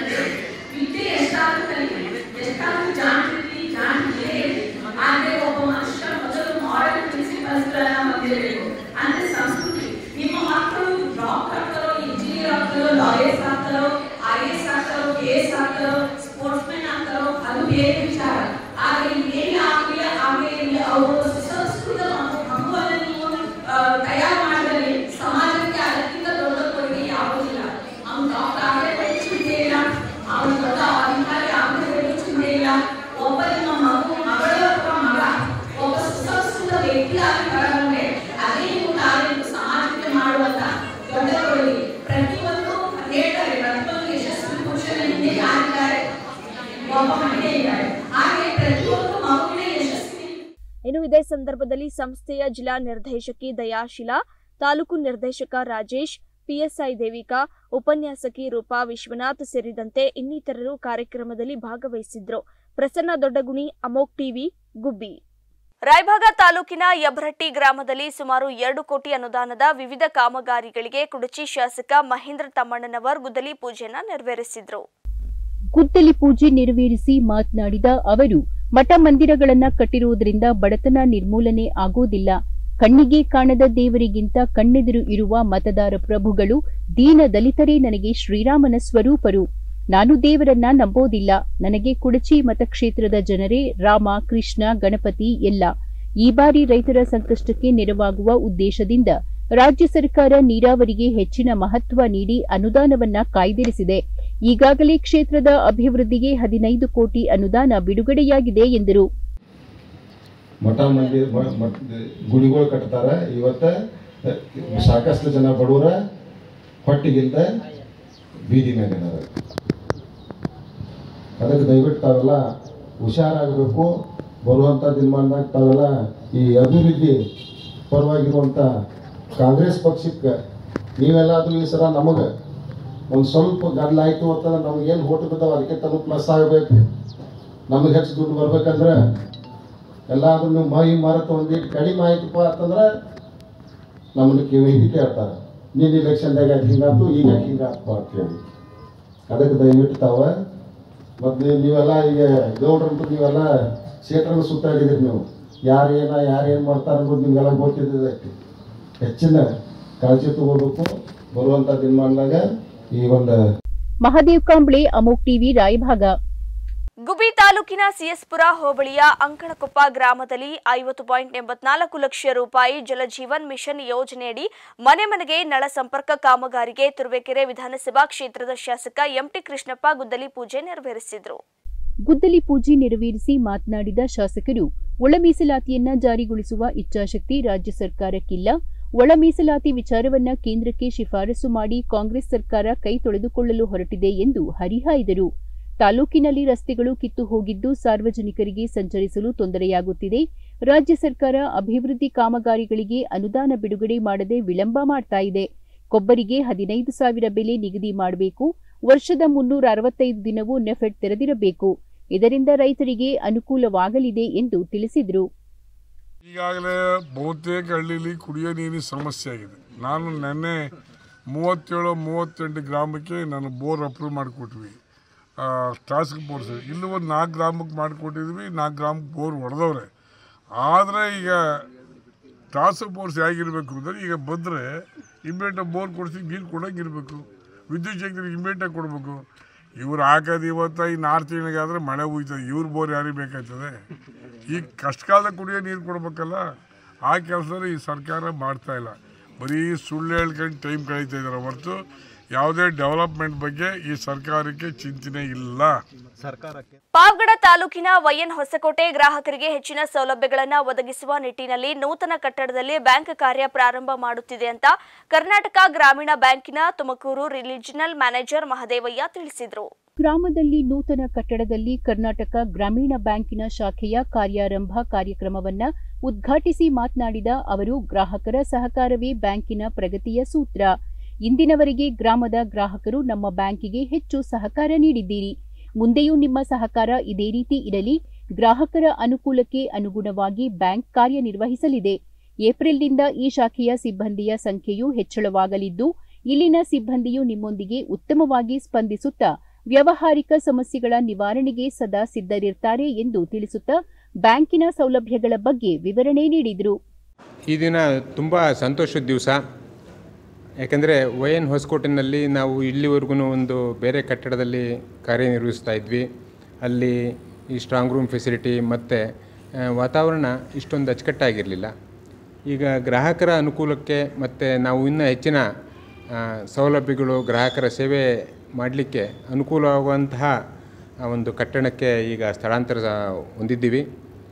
ಆದರೆ ಏನು ಆಮೇಲೆ ಅವರು ಸುಸಂಸ್ಕೃತ ಮಗುವನ್ನು ನೀವು ತಯಾರು ಮಾಡಿದರೆ ಸಮಾಜಕ್ಕೆ ಅದಕ್ಕಿಂತ ದೊಡ್ಡ ಕೊಡುಗೆ ಯಾವುದಿಲ್ಲ. ಅವನು ಡಾಕ್ಟರ್ ಆಗಲೇ ಚಿಂತೆ ಇಲ್ಲ, ಅವನು ದೊಡ್ಡ ಅಧಿಕಾರಿ ಆಗಲೇ ಚಿಂತೆ ಇಲ್ಲ. ಒಬ್ಬ ನಿಮ್ಮ ಮಗಳು ಅಥವಾ ಮಗ ಒಬ್ಬ ಸುಸಂಸ್ಕೃತ ವ್ಯಕ್ತಿಯಾಗಿ ಹೊರಬಂದ್ರೆ ಅದೇ ನೀವು ಕಾರ್ಯ ಸಮಾಜಕ್ಕೆ ಮಾಡುವಂತ ದೊಡ್ಡ ಕೊಡುಗೆ. ಪ್ರತಿಯೊಂದು ಹೇಳ್ತಾರೆ, ಪ್ರತಿಯೊಂದು ಯಶಸ್ವಿ ಪುರುಷನ ಹಿಂದೆ ಯಾರಿದ್ದಾರೆ? ಒಬ್ಬ ಮಹಿಳೆ ಇದ್ದಾರೆ. ಹಾಗೆ ಪ್ರತಿಯೊಂದು ಮಗುವಿನ ಯಶಸ್ವಿ. ಇನ್ನು ಇದೇ ಸಂದರ್ಭದಲ್ಲಿ ಸಂಸ್ಥೆಯ ಜಿಲ್ಲಾ ನಿರ್ದೇಶಕಿ ದಯಾಶೀಲಾ, ತಾಲೂಕು ನಿರ್ದೇಶಕ ರಾಜೇಶ್, ಪಿಎಸ್ಐ ದೇವಿಕಾ, ಉಪನ್ಯಾಸಕಿ ರೂಪಾ ವಿಶ್ವನಾಥ್ ಸೇರಿದಂತೆ ಇನ್ನಿತರರು ಕಾರ್ಯಕ್ರಮದಲ್ಲಿ ಭಾಗವಹಿಸಿದ್ರು. ಪ್ರಸನ್ನ ದೊಡ್ಡಗುಣಿ, ಅಮೋಕ್ ಟಿವಿ, ಗುಬ್ಬಿ. ರಾಯಭಾಗ ತಾಲೂಕಿನ ಯಬ್ರಹಟ್ಟಿ ಗ್ರಾಮದಲ್ಲಿ ಸುಮಾರು 2 ಕೋಟಿ ಅನುದಾನದ ವಿವಿಧ ಕಾಮಗಾರಿಗಳಿಗೆ ಕುಡಚಿ ಶಾಸಕ ಮಹೇಂದ್ರ ತಮ್ಮಣ್ಣನವರ್ ಗುದ್ದಲಿ ಪೂಜೆಯನ್ನು ನೆರವೇರಿಸಿದರು. ಗುದ್ದಲಿ ಪೂಜೆ ನೆರವೇರಿಸಿ ಮಾತನಾಡಿದ ಅವರು, ಮಠ ಮಂದಿರಗಳನ್ನ ಕಟ್ಟಿರುವುದರಿಂದ ಬಡತನ ನಿರ್ಮೂಲನೆ ಆಗೋದಿಲ್ಲ. ಕಣ್ಣಿಗೆ ಕಾಣದ ದೇವರಿಗಿಂತ ಕಣ್ಣೆದುರು ಇರುವ ಮತದಾರ ಪ್ರಭುಗಳು ದೀನ ದಲಿತರೇ ನನಗೆ ಶ್ರೀರಾಮನ ಸ್ವರೂಪರು. ನಾನು ದೇವರನ್ನ ನಂಬೋದಿಲ್ಲ. ನನಗೆ ಕುಡಚಿ ಮತಕ್ಷೇತ್ರದ ಜನರೇ ರಾಮ, ಕೃಷ್ಣ, ಗಣಪತಿ ಎಲ್ಲ. ಈ ಬಾರಿ ರೈತರ ಸಂಕಷ್ಟಕ್ಕೆ ನೆರವಾಗುವ ಉದ್ದೇಶದಿಂದ ರಾಜ್ಯ ಸರ್ಕಾರ ನೀರಾವರಿಗೆ ಹೆಚ್ಚಿನ ಮಹತ್ವ ನೀಡಿ ಅನುದಾನವನ್ನ ಕಾಯ್ದಿರಿಸಿದೆ. ಈಗಾಗಲೇ ಕ್ಷೇತ್ರದ ಅಭಿವೃದ್ಧಿಗೆ 15 ಕೋಟಿ ಅನುದಾನ ಬಿಡುಗಡೆಯಾಗಿದೆ ಎಂದರು. ಮಠ ಮಂದಿರ ಗುಡಿಗಳು ಕಟ್ತಾರೆ. ಇವತ್ತ ಸಾಕಷ್ಟು ಜನ ಬಡವರ ಹೊಟ್ಟಿಗಿಂತ ಬೀದಿ ಮೇಲೆ ಅದಕ್ಕೆ ದಯವಿಟ್ಟು ತಾವೆಲ್ಲ ಹುಷಾರಾಗಬೇಕು. ಬರುವಂಥ ದಿನಮಾನದಾಗ ತಾವೆಲ್ಲ ಈ ಅಭಿವೃದ್ಧಿ ಪರವಾಗಿರುವಂಥ ಕಾಂಗ್ರೆಸ್ ಪಕ್ಷಕ್ಕೆ ನೀವೆಲ್ಲಾದರೂ ಈ ಸಲ ನಮಗೆ ಒಂದು ಸ್ವಲ್ಪ ಗದ್ದಲ ಆಯಿತು ಅಂತಂದ್ರೆ ನಮಗೇನು ಹೋಟು ಬಿದ್ದಾವೆ ಅದಕ್ಕೆ ತನಕ ಪ್ಲಸ್ ಆಗಬೇಕು. ನಮಗೆ ಹೆಚ್ಚು ದುಡ್ಡು ಬರ್ಬೇಕಂದ್ರೆ ಎಲ್ಲಾದ್ರೂ ನೀವು ಮೈ ಮರೆತು ಒಂದಿಟ್ಟು ಕಡಿಮೆ ಆಯ್ತಪ್ಪ ಅಂತಂದ್ರೆ ನಮ್ಮನ್ನು ಕಿವಿ ಕೇಳ್ತಾರೆ, ನೀನು ಇಲೆಕ್ಷನ್ದಾಗ ಯಾಕೆ ಹಿಂಗಾಯ್ತು, ಈಗ ಯಾಕೆ ಹಿಂಗಾಯ್ತಪ್ಪ ಅಂತೇಳಿ. ಅದಕ್ಕೆ ದಯವಿಟ್ಟು ತಾವ ಮತ್ತು ನೀವೆಲ್ಲ ಈಗ ಗೌಡ್ರಂತೂ ನೀವೆಲ್ಲ ಕ್ಷೇತ್ರನ ಸುತ್ತಾಡಿದ್ರಿ. ನೀವು ಯಾರೇನು ಮಾಡ್ತಾರೆ ಅನ್ನೋದು ನಿಮಗೆಲ್ಲ ಗೊತ್ತಿದ್ದೆ. ಹೆಚ್ಚಿನ ಕಾಳಜಿ ತಗೋಬೇಕು. ಬರುವಂಥ ದಿನಮಾನದಾಗ ಈ ಒಂದು ಮಹಾದೇವ್ ಕಾಂಬ್ಳೆ, ಅಮೋಕ್ ಟಿವಿ, ರಾಯಭಾಗ. ಗುಬ್ಬಿ ತಾಲೂಕಿನ ಸಿಎಸ್ಪುರ ಹೋಬಳಿಯ ಅಂಕಣಕೊಪ್ಪ ಗ್ರಾಮದಲ್ಲಿ 50.84 ಲಕ್ಷ ರೂಪಾಯಿ ಜಲಜೀವನ್ ಮಿಷನ್ ಯೋಜನೆಯಡಿ ಮನೆ ಮನೆಗೆ ನಳ ಸಂಪರ್ಕ ಕಾಮಗಾರಿಗೆ ತುರುವೇಕೆರೆ ವಿಧಾನಸಭಾ ಕ್ಷೇತ್ರದ ಶಾಸಕ ಎಂಟಿ ಕೃಷ್ಣಪ್ಪ ಗುದ್ದಲಿ ಪೂಜೆ ನೆರವೇರಿಸಿದರು. ಗುದ್ದಲಿ ಪೂಜೆ ನೆರವೇರಿಸಿ ಮಾತನಾಡಿದ ಶಾಸಕರು, ಒಳ ಮೀಸಲಾತಿಯನ್ನ ಜಾರಿಗೊಳಿಸುವ ಇಚ್ಛಾಶಕ್ತಿ ರಾಜ್ಯ ಸರ್ಕಾರಕ್ಕಿಲ್ಲ. ಒಳ ಮೀಸಲಾತಿ ವಿಚಾರವನ್ನ ಕೇಂದ್ರಕ್ಕೆ ಶಿಫಾರಸು ಮಾಡಿ ಕಾಂಗ್ರೆಸ್ ಸರ್ಕಾರ ಕೈ ತೊಳೆದುಕೊಳ್ಳಲು ಹೊರಟಿದೆ ಎಂದು ಹರಿಹಾಯ್ದರು. ತಾಲೂಕಿನಲ್ಲಿ ರಸ್ತೆಗಳು ಕಿತ್ತು ಹೋಗಿದ್ದು ಸಾರ್ವಜನಿಕರಿಗೆ ಸಂಚರಿಸಲು ತೊಂದರೆಯಾಗುತ್ತಿದೆ. ರಾಜ್ಯ ಸರ್ಕಾರ ಅಭಿವೃದ್ಧಿ ಕಾಮಗಾರಿಗಳಿಗೆ ಅನುದಾನ ಬಿಡುಗಡೆ ಮಾಡದೆ ವಿಳಂಬ ಮಾಡ್ತಾ ಇದೆ. ಕೊಬ್ಬರಿಗೆ 15,000 ಬೆಲೆ ನಿಗದಿ ಮಾಡಬೇಕು. ವರ್ಷದ 365 ದಿನವೂ ನೆಫೆಡ್ ತೆರೆದಿರಬೇಕು. ಇದರಿಂದ ರೈತರಿಗೆ ಅನುಕೂಲವಾಗಲಿದೆ ಎಂದು ತಿಳಿಸಿದರು. ಈಗಾಗಲೇ ಬಹುತೇಕ ಹಳ್ಳಿಲಿ ಕುಡಿಯೋ ನೀರಿನ ಸಮಸ್ಯೆ ಆಗಿದೆ. ನಾನು ನಿನ್ನೆ 37-38 ಗ್ರಾಮಕ್ಕೆ ನಾನು ಬೋರ್ ಅಪ್ರೂವ್ ಮಾಡಿಕೊಟ್ವಿ. ಟಾಸ್ಕ್ ಫೋರ್ಸ್ ಇಲ್ಲೂ ಒಂದು 4 ಗ್ರಾಮಕ್ಕೆ ಮಾಡಿಕೊಟ್ಟಿದ್ವಿ. 4 ಗ್ರಾಮಕ್ಕೆ ಬೋರ್ ಹೊಡೆದವ್ರೆ. ಆದರೆ ಈಗ ಟಾಸ್ಕ್ ಫೋರ್ಸ್ ಹೇಗಿರಬೇಕು ಅಂದರೆ, ಈಗ ಬಂದರೆ ಇಮ್ಮಿಡಿಯೇಟಾಗಿ ಬೋರ್ ಕೊಡಿಸಿ ನೀರು ಕೊಡೋಂಗಿರಬೇಕು. ವಿದ್ಯುತ್ ಶಕ್ತಿ ಇಮ್ಮಿಡಿಯೇಟಾಗಿ ಕೊಡಬೇಕು. ಇವ್ರು ಹಾಕೋದು ಇವತ್ತು ಈ 4 ತಿಂಗಳಿಗಾದರೆ ಮಳೆ ಹೋಯ್ತದೆ. ಇವ್ರ ಬೋರ್ ಯಾರಿಗೆ ಬೇಕಾಗ್ತದೆ? ಈಗ ಕಷ್ಟಕಾಲದಾಗ ಕುಡಿಯೋ ನೀರು ಕೊಡ್ಬೇಕಲ್ಲ, ಆ ಕೆಲಸದಲ್ಲಿ ಈ ಸರ್ಕಾರ ಮಾಡ್ತಾಯಿಲ್ಲ. ಬರೀ ಸುಳ್ಳು ಹೇಳ್ಕೊಂಡು ಟೈಮ್ ಕಳೀತಾ ಇದ್ದಾರೆ ಹೊರತು ಯಾವುದೇ ಡೆವಲಪ್ಮೆಂಟ್ ಬಗ್ಗೆ ಈ ಸರ್ಕಾರಕ್ಕೆ ಚಿಂತನೆ ಇಲ್ಲ. ಪಾವಗಡ ತಾಲೂಕಿನ ವೈಎನ್ ಹೊಸಕೋಟೆ ಗ್ರಾಹಕರಿಗೆ ಹೆಚ್ಚಿನ ಸೌಲಭ್ಯಗಳನ್ನು ಒದಗಿಸುವ ನಿಟ್ಟಿನಲ್ಲಿ ನೂತನ ಕಟ್ಟಡದಲ್ಲಿ ಬ್ಯಾಂಕ್ ಕಾರ್ಯ ಪ್ರಾರಂಭ ಮಾಡುತ್ತಿದೆ ಅಂತ ಕರ್ನಾಟಕ ಗ್ರಾಮೀಣ ಬ್ಯಾಂಕಿನ ತುಮಕೂರು ರಿಜಿನಲ್ ಮ್ಯಾನೇಜರ್ ಮಹದೇವಯ್ಯ ತಿಳಿಸಿದರು. ಗ್ರಾಮದಲ್ಲಿ ನೂತನ ಕಟ್ಟಡದಲ್ಲಿ ಕರ್ನಾಟಕ ಗ್ರಾಮೀಣ ಬ್ಯಾಂಕಿನ ಶಾಖೆಯ ಕಾರ್ಯಾರಂಭ ಕಾರ್ಯಕ್ರಮವನ್ನು ಉದ್ಘಾಟಿಸಿ ಮಾತನಾಡಿದ ಅವರು, ಗ್ರಾಹಕರ ಸಹಕಾರವೇ ಬ್ಯಾಂಕಿನ ಪ್ರಗತಿಯ ಸೂತ್ರ. ಇಂದಿನವರೆಗೆ ಗ್ರಾಮದ ಗ್ರಾಹಕರು ನಮ್ಮ ಬ್ಯಾಂಕಿಗೆ ಹೆಚ್ಚು ಸಹಕಾರ ನೀಡಿದ್ದೀರಿ. ಮುಂದೆಯೂ ನಿಮ್ಮ ಸಹಕಾರ ಇದೇ ರೀತಿ ಇರಲಿ. ಗ್ರಾಹಕರ ಅನುಕೂಲಕ್ಕೆ ಅನುಗುಣವಾಗಿ ಬ್ಯಾಂಕ್ ಕಾರ್ಯನಿರ್ವಹಿಸಲಿದೆ. ಏಪ್ರಿಲ್ನಿಂದ ಈ ಶಾಖೆಯ ಸಿಬ್ಬಂದಿಯ ಸಂಖ್ಯೆಯೂ ಹೆಚ್ಚಳವಾಗಲಿದ್ದು, ಇಲ್ಲಿನ ಸಿಬ್ಬಂದಿಯು ನಿಮ್ಮೊಂದಿಗೆ ಉತ್ತಮವಾಗಿ ಸ್ಪಂದಿಸುತ್ತಾ ವ್ಯವಹಾರಿಕ ಸಮಸ್ಯೆಗಳ ನಿವಾರಣೆಗೆ ಸದಾ ಸಿದ್ಧರಿರ್ತಾರೆ ಎಂದು ತಿಳಿಸುತ್ತಾ ಬ್ಯಾಂಕಿನ ಸೌಲಭ್ಯಗಳ ಬಗ್ಗೆ ವಿವರಣೆ ನೀಡಿದರು. ಈ ದಿನ ತುಂಬ ಸಂತೋಷದ ದಿವಸ. ಯಾಕೆಂದರೆ ವೈಎನ್ ಹೊಸಕೋಟೆನಲ್ಲಿ ನಾವು ಇಲ್ಲಿವರೆಗೂ ಒಂದು ಬೇರೆ ಕಟ್ಟಡದಲ್ಲಿ ಕಾರ್ಯನಿರ್ವಹಿಸ್ತಾ ಇದ್ವಿ. ಅಲ್ಲಿ ಈ ಸ್ಟ್ರಾಂಗ್ ರೂಮ್ ಫೆಸಿಲಿಟಿ ಮತ್ತು ವಾತಾವರಣ ಇಷ್ಟೊಂದು ಅಚ್ಚುಕಟ್ಟಾಗಿರಲಿಲ್ಲ. ಈಗ ಗ್ರಾಹಕರ ಅನುಕೂಲಕ್ಕೆ ಮತ್ತು ನಾವು ಇನ್ನೂ ಹೆಚ್ಚಿನ ಸೌಲಭ್ಯಗಳು ಗ್ರಾಹಕರ ಸೇವೆ ಮಾಡಲಿಕ್ಕೆ ಅನುಕೂಲವಾಗುವಂತಹ ಒಂದು ಕಟ್ಟಡಕ್ಕೆ ಈಗ ಸ್ಥಳಾಂತರ ಹೊಂದಿದ್ದೀವಿ.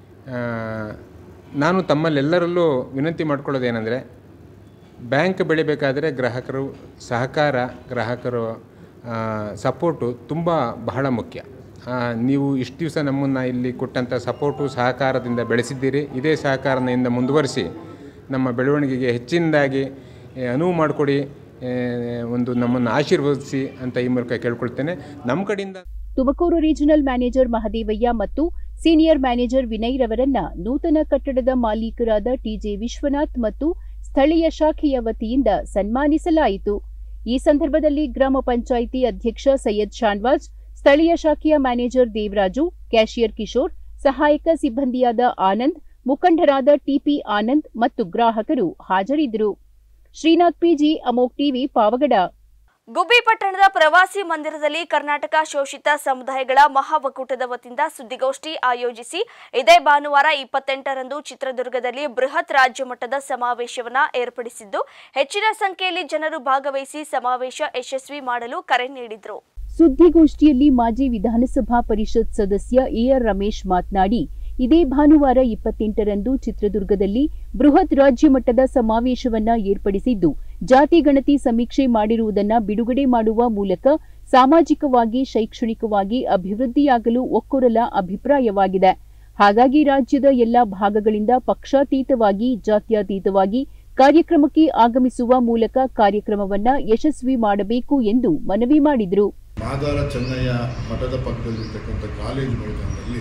ನಾನು ತಮ್ಮಲ್ಲೆಲ್ಲರಲ್ಲೂ ವಿನಂತಿ ಮಾಡ್ಕೊಳ್ಳೋದೇನೆಂದರೆ, ಬ್ಯಾಂಕ್ ಬೆಳಿಬೇಕಾದರೆ ಗ್ರಾಹಕರು ಸಹಕಾರ, ಗ್ರಾಹಕರು ಸಪೋರ್ಟು ಬಹಳ ಮುಖ್ಯ. ನೀವು ಇಷ್ಟು ದಿವಸ ನಮ್ಮನ್ನು ಇಲ್ಲಿ ಕೊಟ್ಟಂಥ ಸಪೋರ್ಟು ಸಹಕಾರದಿಂದ ಬೆಳೆಸಿದ್ದೀರಿ. ಇದೇ ಸಹಕಾರದಿಂದ ಮುಂದುವರಿಸಿ ನಮ್ಮ ಬೆಳವಣಿಗೆಗೆ ಹೆಚ್ಚಿನದಾಗಿ ಅನುವು ಮಾಡಿಕೊಡಿ, ನಮ್ಮನ್ನು ಆಶೀರ್ವದಿಸಿ ಅಂತ ಈ ಮೂಲಕ ಕೇಳ್ಕೊಳ್ತೇನೆ. ನಮ್ಮ ಕಡೆಯಿಂದ ತುಮಕೂರು ರೀಜನಲ್ ಮ್ಯಾನೇಜರ್ ಮಹದೇವಯ್ಯ ಮತ್ತು ಸೀನಿಯರ್ ಮ್ಯಾನೇಜರ್ ವಿನಯ್ ರವರನ್ನ ನೂತನ ಕಟ್ಟಡದ ಮಾಲೀಕರಾದ ಟಿಜೆ ವಿಶ್ವನಾಥ್ ಮತ್ತು ಸ್ಥಳೀಯ ಶಾಖೆಯ ವತಿಯಿಂದ ಸನ್ಮಾನಿಸಲಾಯಿತು. ಈ ಸಂದರ್ಭದಲ್ಲಿ ಗ್ರಾಮ ಪಂಚಾಯಿತಿ ಅಧ್ಯಕ್ಷ ಸೈಯದ್ ಶಾನ್ವಾಜ್, ಸ್ಥಳೀಯ ಶಾಖೆಯ ಮ್ಯಾನೇಜರ್ ದೇವರಾಜು, ಕ್ಯಾಷಿಯರ್ ಕಿಶೋರ್, ಸಹಾಯಕ ಸಿಬ್ಬಂದಿಯಾದ ಆನಂದ್, ಮುಖಂಡರಾದ ಟಿಪಿ ಆನಂದ್ ಮತ್ತು ಗ್ರಾಹಕರು ಹಾಜರಿದ್ದರು. Srinath PG, Amogh TV, Pavagada. ಗುಬ್ಬಿ ಪಟ್ಟಣದ ಪ್ರವಾಸಿ ಮಂದಿರದಲ್ಲಿ ಕರ್ನಾಟಕ ಶೋಷಿತ ಸಮುದಾಯಗಳ ಮಹಾ ಒಕ್ಕೂಟದ ವತಿಯಿಂದ ಸುದ್ದಿಗೋಷ್ಠಿ ಆಯೋಜಿಸಿ ಇದೇ ಭಾನುವಾರ 28ರಂದು ಚಿತ್ರದುರ್ಗದಲ್ಲಿ ಬೃಹತ್ ರಾಜ್ಯ ಮಟ್ಟದ ಸಮಾವೇಶವನ್ನು ಏರ್ಪಡಿಸಿದ್ದು, ಹೆಚ್ಚಿನ ಸಂಖ್ಯೆಯಲ್ಲಿ ಜನರು ಭಾಗವಹಿಸಿ ಸಮಾವೇಶ ಯಶಸ್ವಿ ಮಾಡಲು ಕರೆ ನೀಡಿದರು. ಸುದ್ದಿಗೋಷ್ಠಿಯಲ್ಲಿ ಮಾಜಿ ವಿಧಾನಸಭಾ ಪರಿಷತ್ ಸದಸ್ಯ ಎಆರ್ ರಮೇಶ್ ಮಾತನಾಡಿ, ಇದೇ ಭಾನುವಾರ 28ರಂದು ಚಿತ್ರದುರ್ಗದಲ್ಲಿ ಬೃಹತ್ ರಾಜ್ಯ ಮಟ್ಟದ ಸಮಾವೇಶವನ್ನ ಏರ್ಪಡಿಸಿದ್ದು, ಜಾತಿ ಗಣತಿ ಸಮೀಕ್ಷೆ ಮಾಡಿರುವುದನ್ನು ಬಿಡುಗಡೆ ಮಾಡುವ ಮೂಲಕ ಸಾಮಾಜಿಕವಾಗಿ, ಶೈಕ್ಷಣಿಕವಾಗಿ ಅಭಿವೃದ್ಧಿಯಾಗಲು ಒಕ್ಕೊರಲ ಅಭಿಪ್ರಾಯವಾಗಿದೆ. ಹಾಗಾಗಿ ರಾಜ್ಯದ ಎಲ್ಲಾ ಭಾಗಗಳಿಂದ ಪಕ್ಷಾತೀತವಾಗಿ, ಜಾತ್ಯತೀತವಾಗಿ ಕಾರ್ಯಕ್ರಮಕ್ಕೆ ಆಗಮಿಸುವ ಮೂಲಕ ಕಾರ್ಯಕ್ರಮವನ್ನ ಯಶಸ್ವಿ ಮಾಡಬೇಕು ಎಂದು ಮನವಿ ಮಾಡಿದರು. ಮಾದಾರ ಚೆನ್ನಯ್ಯ ಮಠದ ಪಕ್ಕದಲ್ಲಿರ್ತಕ್ಕಂಥ ಕಾಲೇಜು ಮೈದಾನದಲ್ಲಿ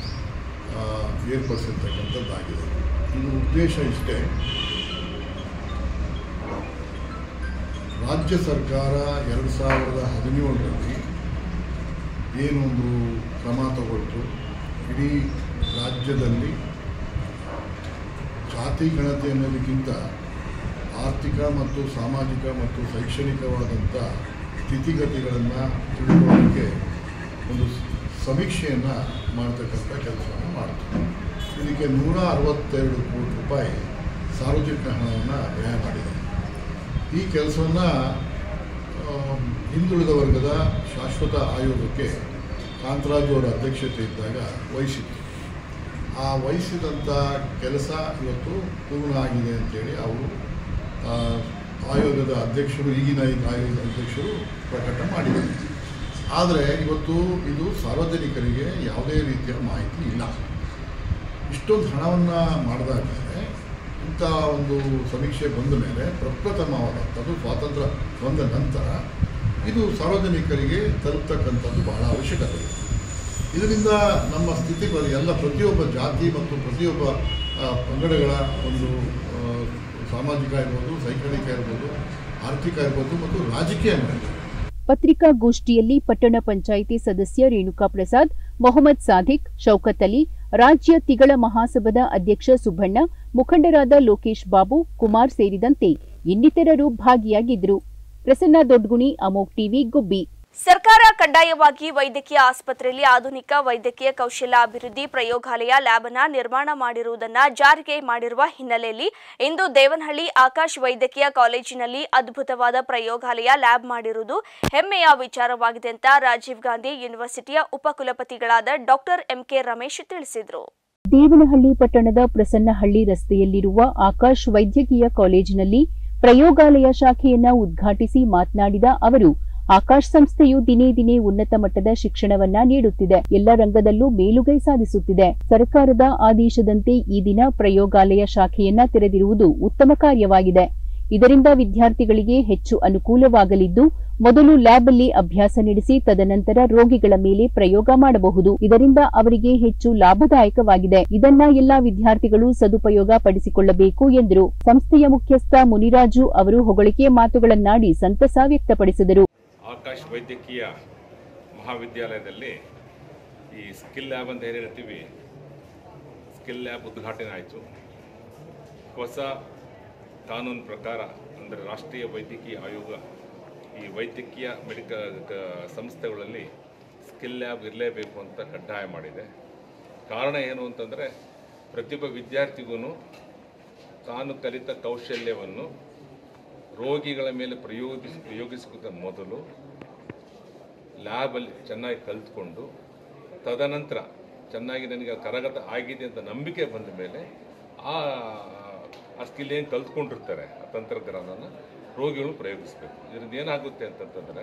ಏರ್ಪಡಿಸಿರ್ತಕ್ಕಂಥದ್ದಾಗಿದೆ. ಇದು ಉದ್ದೇಶ ಇಷ್ಟೇ, ರಾಜ್ಯ ಸರ್ಕಾರ 2017ರಲ್ಲಿ ಏನೊಂದು ಕ್ರಮ ತಗೊಳ್ತು, ಇಡೀ ರಾಜ್ಯದಲ್ಲಿ ಜಾತಿ ಗಣತಿ ಅನ್ನೋದಕ್ಕಿಂತ ಆರ್ಥಿಕ ಮತ್ತು ಸಾಮಾಜಿಕ ಮತ್ತು ಶೈಕ್ಷಣಿಕವಾದಂಥ ಸ್ಥಿತಿಗತಿಗಳನ್ನು ತಿಳ್ಕೊಳ್ಳೋಕ್ಕೆ ಒಂದು ಸಮೀಕ್ಷೆಯನ್ನು ಮಾಡ್ತಕ್ಕಂಥ ಕೆಲಸವನ್ನು ಮಾಡ್ತಾರೆ. ಇದಕ್ಕೆ 162 ಕೋಟಿ ರೂಪಾಯಿ ಸಾರ್ವಜನಿಕ ಹಣವನ್ನು ವ್ಯಯ ಮಾಡಿದೆ. ಈ ಕೆಲಸವನ್ನು ಹಿಂದುಳಿದ ವರ್ಗದ ಶಾಶ್ವತ ಆಯೋಗಕ್ಕೆ ಕಾಂತರಾಜು ಅವರ ಅಧ್ಯಕ್ಷತೆ ಇದ್ದಾಗ ವಹಿಸಿತ್ತು. ಆ ವಹಿಸಿದಂಥ ಕೆಲಸ ಇವತ್ತು ಪೂರ್ಣ ಆಗಿದೆ ಅಂತೇಳಿ ಅವರು ಆಯೋಗದ ಅಧ್ಯಕ್ಷರು, ಈಗಿನ ಆಯೋಗದ ಅಧ್ಯಕ್ಷರು ಪ್ರಕಟ ಮಾಡಿದ್ದಾರೆ. ಆದರೆ ಇವತ್ತು ಇದು ಸಾರ್ವಜನಿಕರಿಗೆ ಯಾವುದೇ ರೀತಿಯ ಮಾಹಿತಿ ಇಲ್ಲ. ಇಷ್ಟೊಂದು ಹಣವನ್ನು ಮಾಡಿದಾಗ ಇಂಥ ಒಂದು ಸಮೀಕ್ಷೆ ಬಂದ ಮೇಲೆ ಪ್ರಪ್ರಥಮವಾದಂಥದ್ದು ಸ್ವಾತಂತ್ರ್ಯ ಬಂದ ನಂತರ ಇದು ಸಾರ್ವಜನಿಕರಿಗೆ ತಲುಪ್ತಕ್ಕಂಥದ್ದು ಬಹಳ ಅವಶ್ಯಕತೆ ಇದೆ. ಇದರಿಂದ ನಮ್ಮ ಸ್ಥಿತಿ ಎಲ್ಲ ಪ್ರತಿಯೊಬ್ಬ ಜಾತಿ ಮತ್ತು ಪ್ರತಿಯೊಬ್ಬ ಪಂಗಡಗಳ ಒಂದು ಸಾಮಾಜಿಕ ಇರ್ಬೋದು, ಶೈಕ್ಷಣಿಕ ಇರ್ಬೋದು, ಆರ್ಥಿಕ ಇರ್ಬೋದು ಮತ್ತು ರಾಜಕೀಯ ಇರ್ಬೋದು. ಪತ್ರಿಕಾಗೋಷ್ಠಿಯಲ್ಲಿ ಪಟ್ಟಣ ಪಂಚಾಯಿತಿ ಸದಸ್ಯ ರೇಣುಕಾ ಪ್ರಸಾದ್, ಮೊಹಮ್ಮದ್ ಸಾದಿಕ್, ಶೌಕತ್ ಅಲಿ, ರಾಜ್ಯ ತಿಗಳ ಮಹಾಸಭಾದ ಅಧ್ಯಕ್ಷ ಸುಬ್ಬಣ್ಣ, ಮುಖಂಡರಾದ ಲೋಕೇಶ್ ಬಾಬು, ಕುಮಾರ್ ಸೇರಿದಂತೆ ಇನ್ನಿತರರು ಭಾಗಿಯಾಗಿದ್ದರು. ಪ್ರಸನ್ನ ದೊಡ್ಗುಣಿ, ಅಮೋಕ್ ಟಿವಿ, ಗುಬ್ಬಿ. ಸರ್ಕಾರ ಕಡ್ಡಾಯವಾಗಿ ವೈದ್ಯಕೀಯ ಆಸ್ಪತ್ರೆಯಲ್ಲಿ ಆಧುನಿಕ ವೈದ್ಯಕೀಯ ಕೌಶಲ್ಯ ಅಭಿವೃದ್ಧಿ ಪ್ರಯೋಗಾಲಯ ಲ್ಯಾಬ್ ಅನ್ನು ನಿರ್ಮಾಣ ಮಾಡಿರುವುದನ್ನು ಜಾರಿಗೆ ಮಾಡಿರುವ ಹಿನ್ನೆಲೆಯಲ್ಲಿ ಇಂದು ದೇವನಹಳ್ಳಿ ಆಕಾಶ್ ವೈದ್ಯಕೀಯ ಕಾಲೇಜಿನಲ್ಲಿ ಅದ್ಭುತವಾದ ಪ್ರಯೋಗಾಲಯ ಲ್ಯಾಬ್ ಮಾಡಿರುವುದು ಹೆಮ್ಮೆಯ ವಿಚಾರವಾಗಿದೆ ಅಂತ ರಾಜೀವ್ ಗಾಂಧಿ ಯೂನಿವರ್ಸಿಟಿಯ ಉಪಕುಲಪತಿಗಳಾದ ಡಾಕ್ಟರ್ ಎಂಕೆ ರಮೇಶ್ ತಿಳಿಸಿದರು. ದೇವನಹಳ್ಳಿ ಪಟ್ಟಣದ ಪ್ರಸನ್ನಹಳ್ಳಿ ರಸ್ತೆಯಲ್ಲಿರುವ ಆಕಾಶ್ ವೈದ್ಯಕೀಯ ಕಾಲೇಜಿನಲ್ಲಿ ಪ್ರಯೋಗಾಲಯ ಶಾಖೆಯನ್ನ ಉದ್ಘಾಟಿಸಿ ಮಾತನಾಡಿದ ಅವರು, ಆಕಾಶ್ ಸಂಸ್ಥೆಯು ದಿನೇ ದಿನೇ ಉನ್ನತ ಮಟ್ಟದ ಶಿಕ್ಷಣವನ್ನ ನೀಡುತ್ತಿದೆ, ಎಲ್ಲ ರಂಗದಲ್ಲೂ ಮೇಲುಗೈ ಸಾಧಿಸುತ್ತಿದೆ. ಸರ್ಕಾರದ ಆದೇಶದಂತೆ ಈ ದಿನ ಪ್ರಯೋಗಾಲಯ ಶಾಖೆಯನ್ನ ತೆರೆದಿರುವುದು ಉತ್ತಮ ಕಾರ್ಯವಾಗಿದೆ. ಇದರಿಂದ ವಿದ್ಯಾರ್ಥಿಗಳಿಗೆ ಹೆಚ್ಚು ಅನುಕೂಲವಾಗಲಿದ್ದು, ಮೊದಲು ಲ್ಯಾಬ್ ಅಲ್ಲಿ ಅಭ್ಯಾಸ ನಡೆಸಿ ತದನಂತರ ರೋಗಿಗಳ ಮೇಲೆ ಪ್ರಯೋಗ ಮಾಡಬಹುದು. ಇದರಿಂದ ಅವರಿಗೆ ಹೆಚ್ಚು ಲಾಭದಾಯಕವಾಗಿದೆ. ಇದನ್ನ ಎಲ್ಲಾ ವಿದ್ಯಾರ್ಥಿಗಳು ಸದುಪಯೋಗ ಪಡಿಸಿಕೊಳ್ಳಬೇಕು ಎಂದರು. ಸಂಸ್ಥೆಯ ಮುಖ್ಯಸ್ಥ ಮುನಿರಾಜು ಅವರು ಹೊಗಳಿಕೆಯ ಮಾತುಗಳನ್ನಾಡಿ ಸಂತಸ ವ್ಯಕ್ತಪಡಿಸಿದರು. ಆಕಾಶ್ ವೈದ್ಯಕೀಯ ಮಹಾವಿದ್ಯಾಲಯದಲ್ಲಿ ಈ ಸ್ಕಿಲ್ ಲ್ಯಾಬ್ ಅಂತ ಏನು ಹೇಳ್ತೀವಿ, ಸ್ಕಿಲ್ ಲ್ಯಾಬ್ ಉದ್ಘಾಟನೆ ಆಯಿತು. ಹೊಸ ಕಾನೂನು ಪ್ರಕಾರ ಅಂದರೆ ರಾಷ್ಟ್ರೀಯ ವೈದ್ಯಕೀಯ ಆಯೋಗ ಈ ವೈದ್ಯಕೀಯ ಮೆಡಿಕಲ್ ಸಂಸ್ಥೆಗಳಲ್ಲಿ ಸ್ಕಿಲ್ ಲ್ಯಾಬ್ ಇರಲೇಬೇಕು ಅಂತ ಕಡ್ಡಾಯ ಮಾಡಿದೆ. ಕಾರಣ ಏನು ಅಂತಂದರೆ ಪ್ರತಿಯೊಬ್ಬ ವಿದ್ಯಾರ್ಥಿಗೂ ತಾನು ಕಲಿತ ಕೌಶಲ್ಯವನ್ನು ರೋಗಿಗಳ ಮೇಲೆ ಪ್ರಯೋಗಿಸುವುದರ ಮೊದಲು ಲ್ಯಾಬಲ್ಲಿ ಚೆನ್ನಾಗಿ ಕಲಿತ್ಕೊಂಡು ತದನಂತರ ಚೆನ್ನಾಗಿ ನನಗೆ ಕರಗತ ಆಗಿದೆ ಅಂತ ನಂಬಿಕೆ ಬಂದ ಮೇಲೆ ಆ ಸ್ಕಿಲ್ ಏನು ಕಲ್ತ್ಕೊಂಡಿರ್ತಾರೆ ಆ ತಂತ್ರಜ್ಞಾನನ ರೋಗಿಗಳು ಪ್ರಯೋಗಿಸಬೇಕು. ಇದರಿಂದ ಏನಾಗುತ್ತೆ ಅಂತಂತಂದರೆ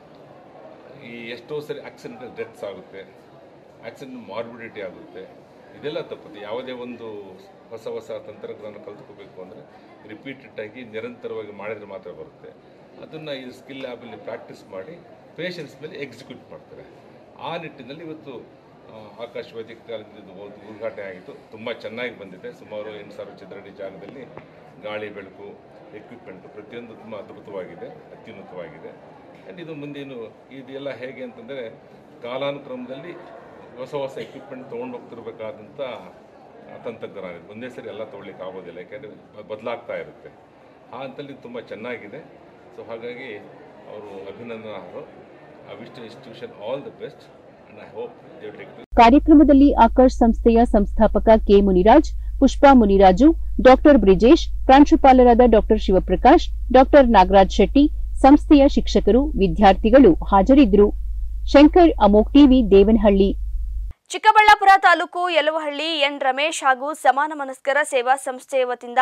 ಈ ಎಷ್ಟೋ ಸರಿ ಆಕ್ಸಿಡೆಂಟಲ್ ಡೆತ್ಸ್ ಆಗುತ್ತೆ, ಆಕ್ಸಿಡೆಂಟ್ ಮಾರ್ಬಿಡಿಟಿ ಆಗುತ್ತೆ, ಇದೆಲ್ಲ ತಪ್ಪುತ್ತೆ. ಯಾವುದೇ ಒಂದು ಹೊಸ ತಂತ್ರಜ್ಞಾನ ಕಲ್ತ್ಕೋಬೇಕು ಅಂದರೆ ರಿಪೀಟೆಡಾಗಿ ನಿರಂತರವಾಗಿ ಮಾಡಿದರೆ ಮಾತ್ರ ಬರುತ್ತೆ. ಅದನ್ನು ಈ ಸ್ಕಿಲ್ ಲ್ಯಾಬಲ್ಲಿ ಪ್ರಾಕ್ಟೀಸ್ ಮಾಡಿ ಪೇಷಂಟ್ಸ್ ಮೇಲೆ ಎಕ್ಸಿಕ್ಯೂಟ್ ಮಾಡ್ತಾರೆ. ಆ ನಿಟ್ಟಿನಲ್ಲಿ ಇವತ್ತು ಆಕಾಶ್ ವೈದ್ಯಕೀಯ ಕಾಲೇಜಿದ್ದು ಉದ್ಘಾಟನೆ ಆಗಿತ್ತು. ತುಂಬ ಚೆನ್ನಾಗಿ ಬಂದಿದೆ. ಸುಮಾರು 8,000 ಚದರಡಿ ಜಾಗದಲ್ಲಿ ಗಾಳಿ ಬೆಳಕು ಎಕ್ವಿಪ್ಮೆಂಟು ಪ್ರತಿಯೊಂದು ತುಂಬ ಅದ್ಭುತವಾಗಿದೆ, ಅತ್ಯುನ್ನತವಾಗಿದೆ. ಆ್ಯಂಡ್ ಇದು ಮುಂದೇನು ಇದೆಲ್ಲ ಹೇಗೆ ಅಂತಂದರೆ ಕಾಲಾನುಕ್ರಮದಲ್ಲಿ ಹೊಸ ಎಕ್ವಿಪ್ಮೆಂಟ್ ತೊಗೊಂಡು ಹೋಗ್ತಿರ್ಬೇಕಾದಂಥ ತಂತ್ರಜ್ಞಾನ ಇದೆ. ಒಂದೇ ಸರಿ ಎಲ್ಲ ತೊಗೊಳ್ಳಿಕ್ಕೆ ಆಗೋದಿಲ್ಲ, ಯಾಕೆಂದರೆ ಬದಲಾಗ್ತಾ ಇರುತ್ತೆ. ಆ ಹಂತಲ್ಲಿ ತುಂಬ ಚೆನ್ನಾಗಿದೆ. ಸೊ ಹಾಗಾಗಿ ಅವರು ಅಭಿನಂದನಾರ್ಹರು. I wish the institution all the best and I hope they will take. ಕಾರ್ಯಕ್ರಮದಲ್ಲಿ ಆಕಾಶ್ ಸಂಸ್ಥೆಯ ಸಂಸ್ಥಾಪಕ ಕೆ ಮುನಿರಾಜ್, ಪುಷ್ಪಾ ಮುನಿರಾಜು, ಡಾಕ್ಟರ್ ಬ್ರಿಜೇಶ್, ಪ್ರಾಂಶುಪಾಲರಾದ ಡಾಕ್ಟರ್ ಶಿವಪ್ರಕಾಶ್, ಡಾಕ್ಟರ್ ನಾಗರಾಜ್ ಶೆಟ್ಟಿ, ಸಂಸ್ಥೆಯ ಶಿಕ್ಷಕರು, ವಿದ್ಯಾರ್ಥಿಗಳು ಹಾಜರಿದ್ದರು. ಶಂಕರ್, ಅಮೋಕ್ ಟಿವಿ, ದೇವನಹಳ್ಳಿ. ಚಿಕ್ಕಬಳ್ಳಾಪುರ ತಾಲೂಕು ಯಲವಹಳ್ಳಿ ಎನ್ ರಮೇಶ್ ಹಾಗೂ ಸಮಾನ ಮನಸ್ಕರ ಸೇವಾ ಸಂಸ್ಥೆಯ ವತಿಯಿಂದ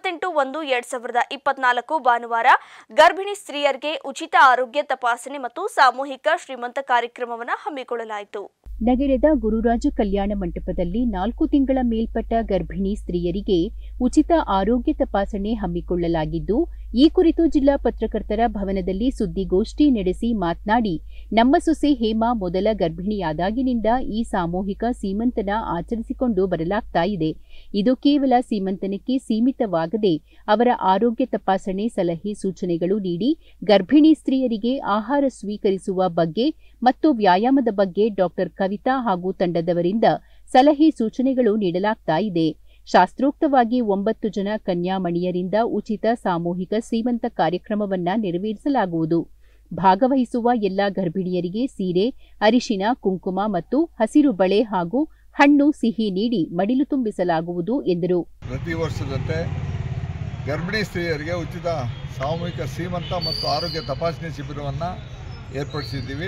28/1/2024 ಭಾನುವಾರ ಗರ್ಭಿಣಿ ಸ್ತ್ರೀಯರಿಗೆ ಉಚಿತ ಆರೋಗ್ಯ ತಪಾಸಣೆ ಮತ್ತು ಸಾಮೂಹಿಕ ಶ್ರೀಮಂತ ಕಾರ್ಯಕ್ರಮವನ್ನು ಹಮ್ಮಿಕೊಳ್ಳಲಾಯಿತು. ನಗರದ ಗುರುರಾಜ ಕಲ್ಯಾಣ ಮಂಟಪದಲ್ಲಿ 4 ತಿಂಗಳ ಮೇಲ್ಪಟ್ಟ ಗರ್ಭಿಣಿ ಸ್ತ್ರೀಯರಿಗೆ ಉಚಿತ ಆರೋಗ್ಯ ತಪಾಸಣೆ ಹಮ್ಮಿಕೊಳ್ಳಲಾಗಿದ್ದು, ಈ ಕುರಿತು ಜಿಲ್ಲಾ ಪತ್ರಕರ್ತರ ಭವನದಲ್ಲಿ ಸುದ್ದಿಗೋಷ್ಠಿ ನಡೆಸಿ ಮಾತನಾಡಿ, ನಮ್ಮ ಸೊಸೆ ಹೇಮಾ ಮೊದಲ ಗರ್ಭಿಣಿಯಾದಾಗಿನಿಂದ ಈ ಸಾಮೂಹಿಕ ಸೀಮಂತನ ಆಚರಿಸಿಕೊಂಡು ಬರಲಾಗ್ತಾ ಇದೆ. ಇದು ಕೇವಲ ಸೀಮಂತನಕ್ಕೆ ಸೀಮಿತವಾಗದೆ ಅವರ ಆರೋಗ್ಯ ತಪಾಸಣೆ, ಸಲಹೆ, ಸೂಚನೆಗಳು ನೀಡಿ ಗರ್ಭಿಣಿ ಸ್ತ್ರೀಯರಿಗೆ ಆಹಾರ ಸ್ವೀಕರಿಸುವ ಬಗ್ಗೆ ಮತ್ತು ವ್ಯಾಯಾಮದ ಬಗ್ಗೆ ಡಾಕ್ಟರ್ ಕವಿತಾ ಹಾಗೂ ತಂಡದವರಿಂದ ಸಲಹೆ ಸೂಚನೆಗಳು ನೀಡಲಾಗ್ತಾ ಇದೆ. ಶಾಸ್ತ್ರೋಕ್ತವಾಗಿ 9 ಜನ ಕನ್ಯಾಮಣಿಯರಿಂದ ಉಚಿತ ಸಾಮೂಹಿಕ ಶ್ರೀಮಂತ ಕಾರ್ಯಕ್ರಮವನ್ನ ನೆರವೇರಿಸಲಾಗುವುದು. ಭಾಗವಹಿಸುವ ಎಲ್ಲ ಗರ್ಭಿಣಿಯರಿಗೆ ಸೀರೆ, ಅರಿಶಿನ, ಕುಂಕುಮ ಮತ್ತು ಹಸಿರು ಬಳೆ ಹಾಗೂ ಹಣ್ಣು, ಸಿಹಿ ನೀಡಿ ಮಡಿಲು ತುಂಬಿಸಲಾಗುವುದು ಎಂದರು. ಪ್ರತಿ ವರ್ಷದಂತೆ ಗರ್ಭಿಣಿ ಸ್ತ್ರೀಯರಿಗೆ ಉಚಿತ ಸಾಮೂಹಿಕ ಶ್ರೀಮಂತ ಮತ್ತು ಆರೋಗ್ಯ ತಪಾಸಣೆ ಶಿಬಿರವನ್ನು ಏರ್ಪಡಿಸಿದ್ದೀವಿ.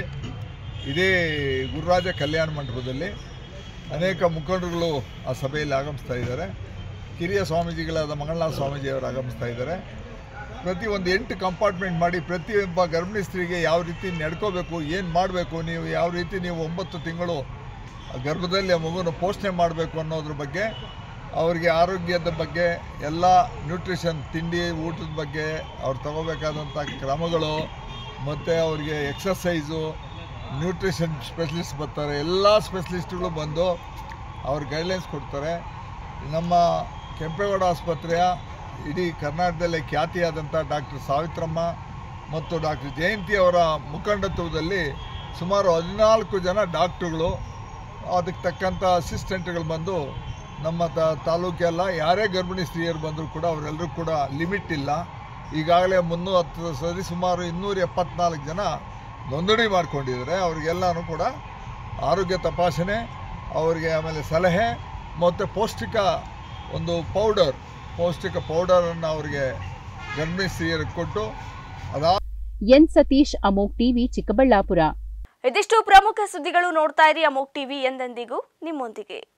ಇದೇ ಗುರುರಾಜ ಕಲ್ಯಾಣ ಮಂಟಪದಲ್ಲಿ ಅನೇಕ ಮುಖಂಡರುಗಳು ಆ ಸಭೆಯಲ್ಲಿ ಆಗಮಿಸ್ತಾ ಇದ್ದಾರೆ. ಕಿರಿಯ ಸ್ವಾಮೀಜಿಗಳಾದ ಮಂಗಳನಾಥ ಸ್ವಾಮೀಜಿಯವರು ಆಗಮಿಸ್ತಾ ಇದ್ದಾರೆ. ಪ್ರತಿ ಒಂದು 8 ಕಂಪಾರ್ಟ್ಮೆಂಟ್ ಮಾಡಿ ಪ್ರತಿಯೊಬ್ಬ ಗರ್ಭಿಣಿ ಸ್ತ್ರೀಗೆ ಯಾವ ರೀತಿ ನಡ್ಕೋಬೇಕು, ಏನು ಮಾಡಬೇಕು, ನೀವು ಯಾವ ರೀತಿ ನೀವು 9 ತಿಂಗಳು ಗರ್ಭದಲ್ಲಿ ಆ ಮಗುವನ್ನು ಪೋಷಣೆ ಮಾಡಬೇಕು ಅನ್ನೋದ್ರ ಬಗ್ಗೆ, ಅವರಿಗೆ ಆರೋಗ್ಯದ ಬಗ್ಗೆ, ಎಲ್ಲ ನ್ಯೂಟ್ರಿಷನ್, ತಿಂಡಿ, ಊಟದ ಬಗ್ಗೆ, ಅವ್ರು ತಗೋಬೇಕಾದಂಥ ಕ್ರಮಗಳು, ಮತ್ತು ಅವರಿಗೆ ಎಕ್ಸಸೈಸು, ನ್ಯೂಟ್ರಿಷನ್ ಸ್ಪೆಷಲಿಸ್ಟ್ ಬರ್ತಾರೆ, ಎಲ್ಲ ಸ್ಪೆಷಲಿಸ್ಟ್ಗಳು ಬಂದು ಅವ್ರ ಗೈಡ್ಲೈನ್ಸ್ ಕೊಡ್ತಾರೆ. ನಮ್ಮ ಕೆಂಪೇಗೌಡ ಆಸ್ಪತ್ರೆಯ ಇಡೀ ಕರ್ನಾಟಕದಲ್ಲೇ ಖ್ಯಾತಿಯಾದಂಥ ಡಾಕ್ಟರ್ ಸಾವಿತ್ರಮ್ಮ ಮತ್ತು ಡಾಕ್ಟರ್ ಜಯಂತಿ ಅವರ ಮುಖಂಡತ್ವದಲ್ಲಿ ಸುಮಾರು 14 ಜನ ಡಾಕ್ಟ್ರುಗಳು, ಅದಕ್ಕೆ ತಕ್ಕಂಥ ಅಸಿಸ್ಟೆಂಟ್ಗಳು ಬಂದು ನಮ್ಮ ತಾಲೂಕೆಲ್ಲ ಯಾರೇ ಗರ್ಭಿಣಿ ಸ್ತ್ರೀಯರು ಬಂದರೂ ಕೂಡ ಅವರೆಲ್ಲರೂ ಕೂಡ ಲಿಮಿಟ್ ಇಲ್ಲ. ಈಗಾಗಲೇ 310 ಸರಿ ಸುಮಾರು 274 ಜನ ನೋಂದಣಿ ಮಾಡಿಕೊಂಡಿದ್ದಾರೆ. ಅವ್ರಿಗೆಲ್ಲನೂ ಕೂಡ ಆರೋಗ್ಯ ತಪಾಸಣೆ, ಅವರಿಗೆ ಆಮೇಲೆ ಸಲಹೆ ಮತ್ತು ಪೌಷ್ಟಿಕ ಪೌಡರನ್ನು ಅವರಿಗೆ ಗರ್ಭಿಣಿ ಸ್ತ್ರೀಯರಿಗೆ ಕೊಟ್ಟು ಎನ್ ಸತೀಶ್, ಅಮೋಕ್ ಟಿವಿ, ಚಿಕ್ಕಬಳ್ಳಾಪುರ. ಇದಿಷ್ಟು ಪ್ರಮುಖ ಸುದ್ದಿಗಳು. ನೋಡ್ತಾ ಇರಿ ಅಮೋಕ್ ಟಿವಿ, ಎಂದೆಂದಿಗೂ ನಿಮ್ಮೊಂದಿಗೆ.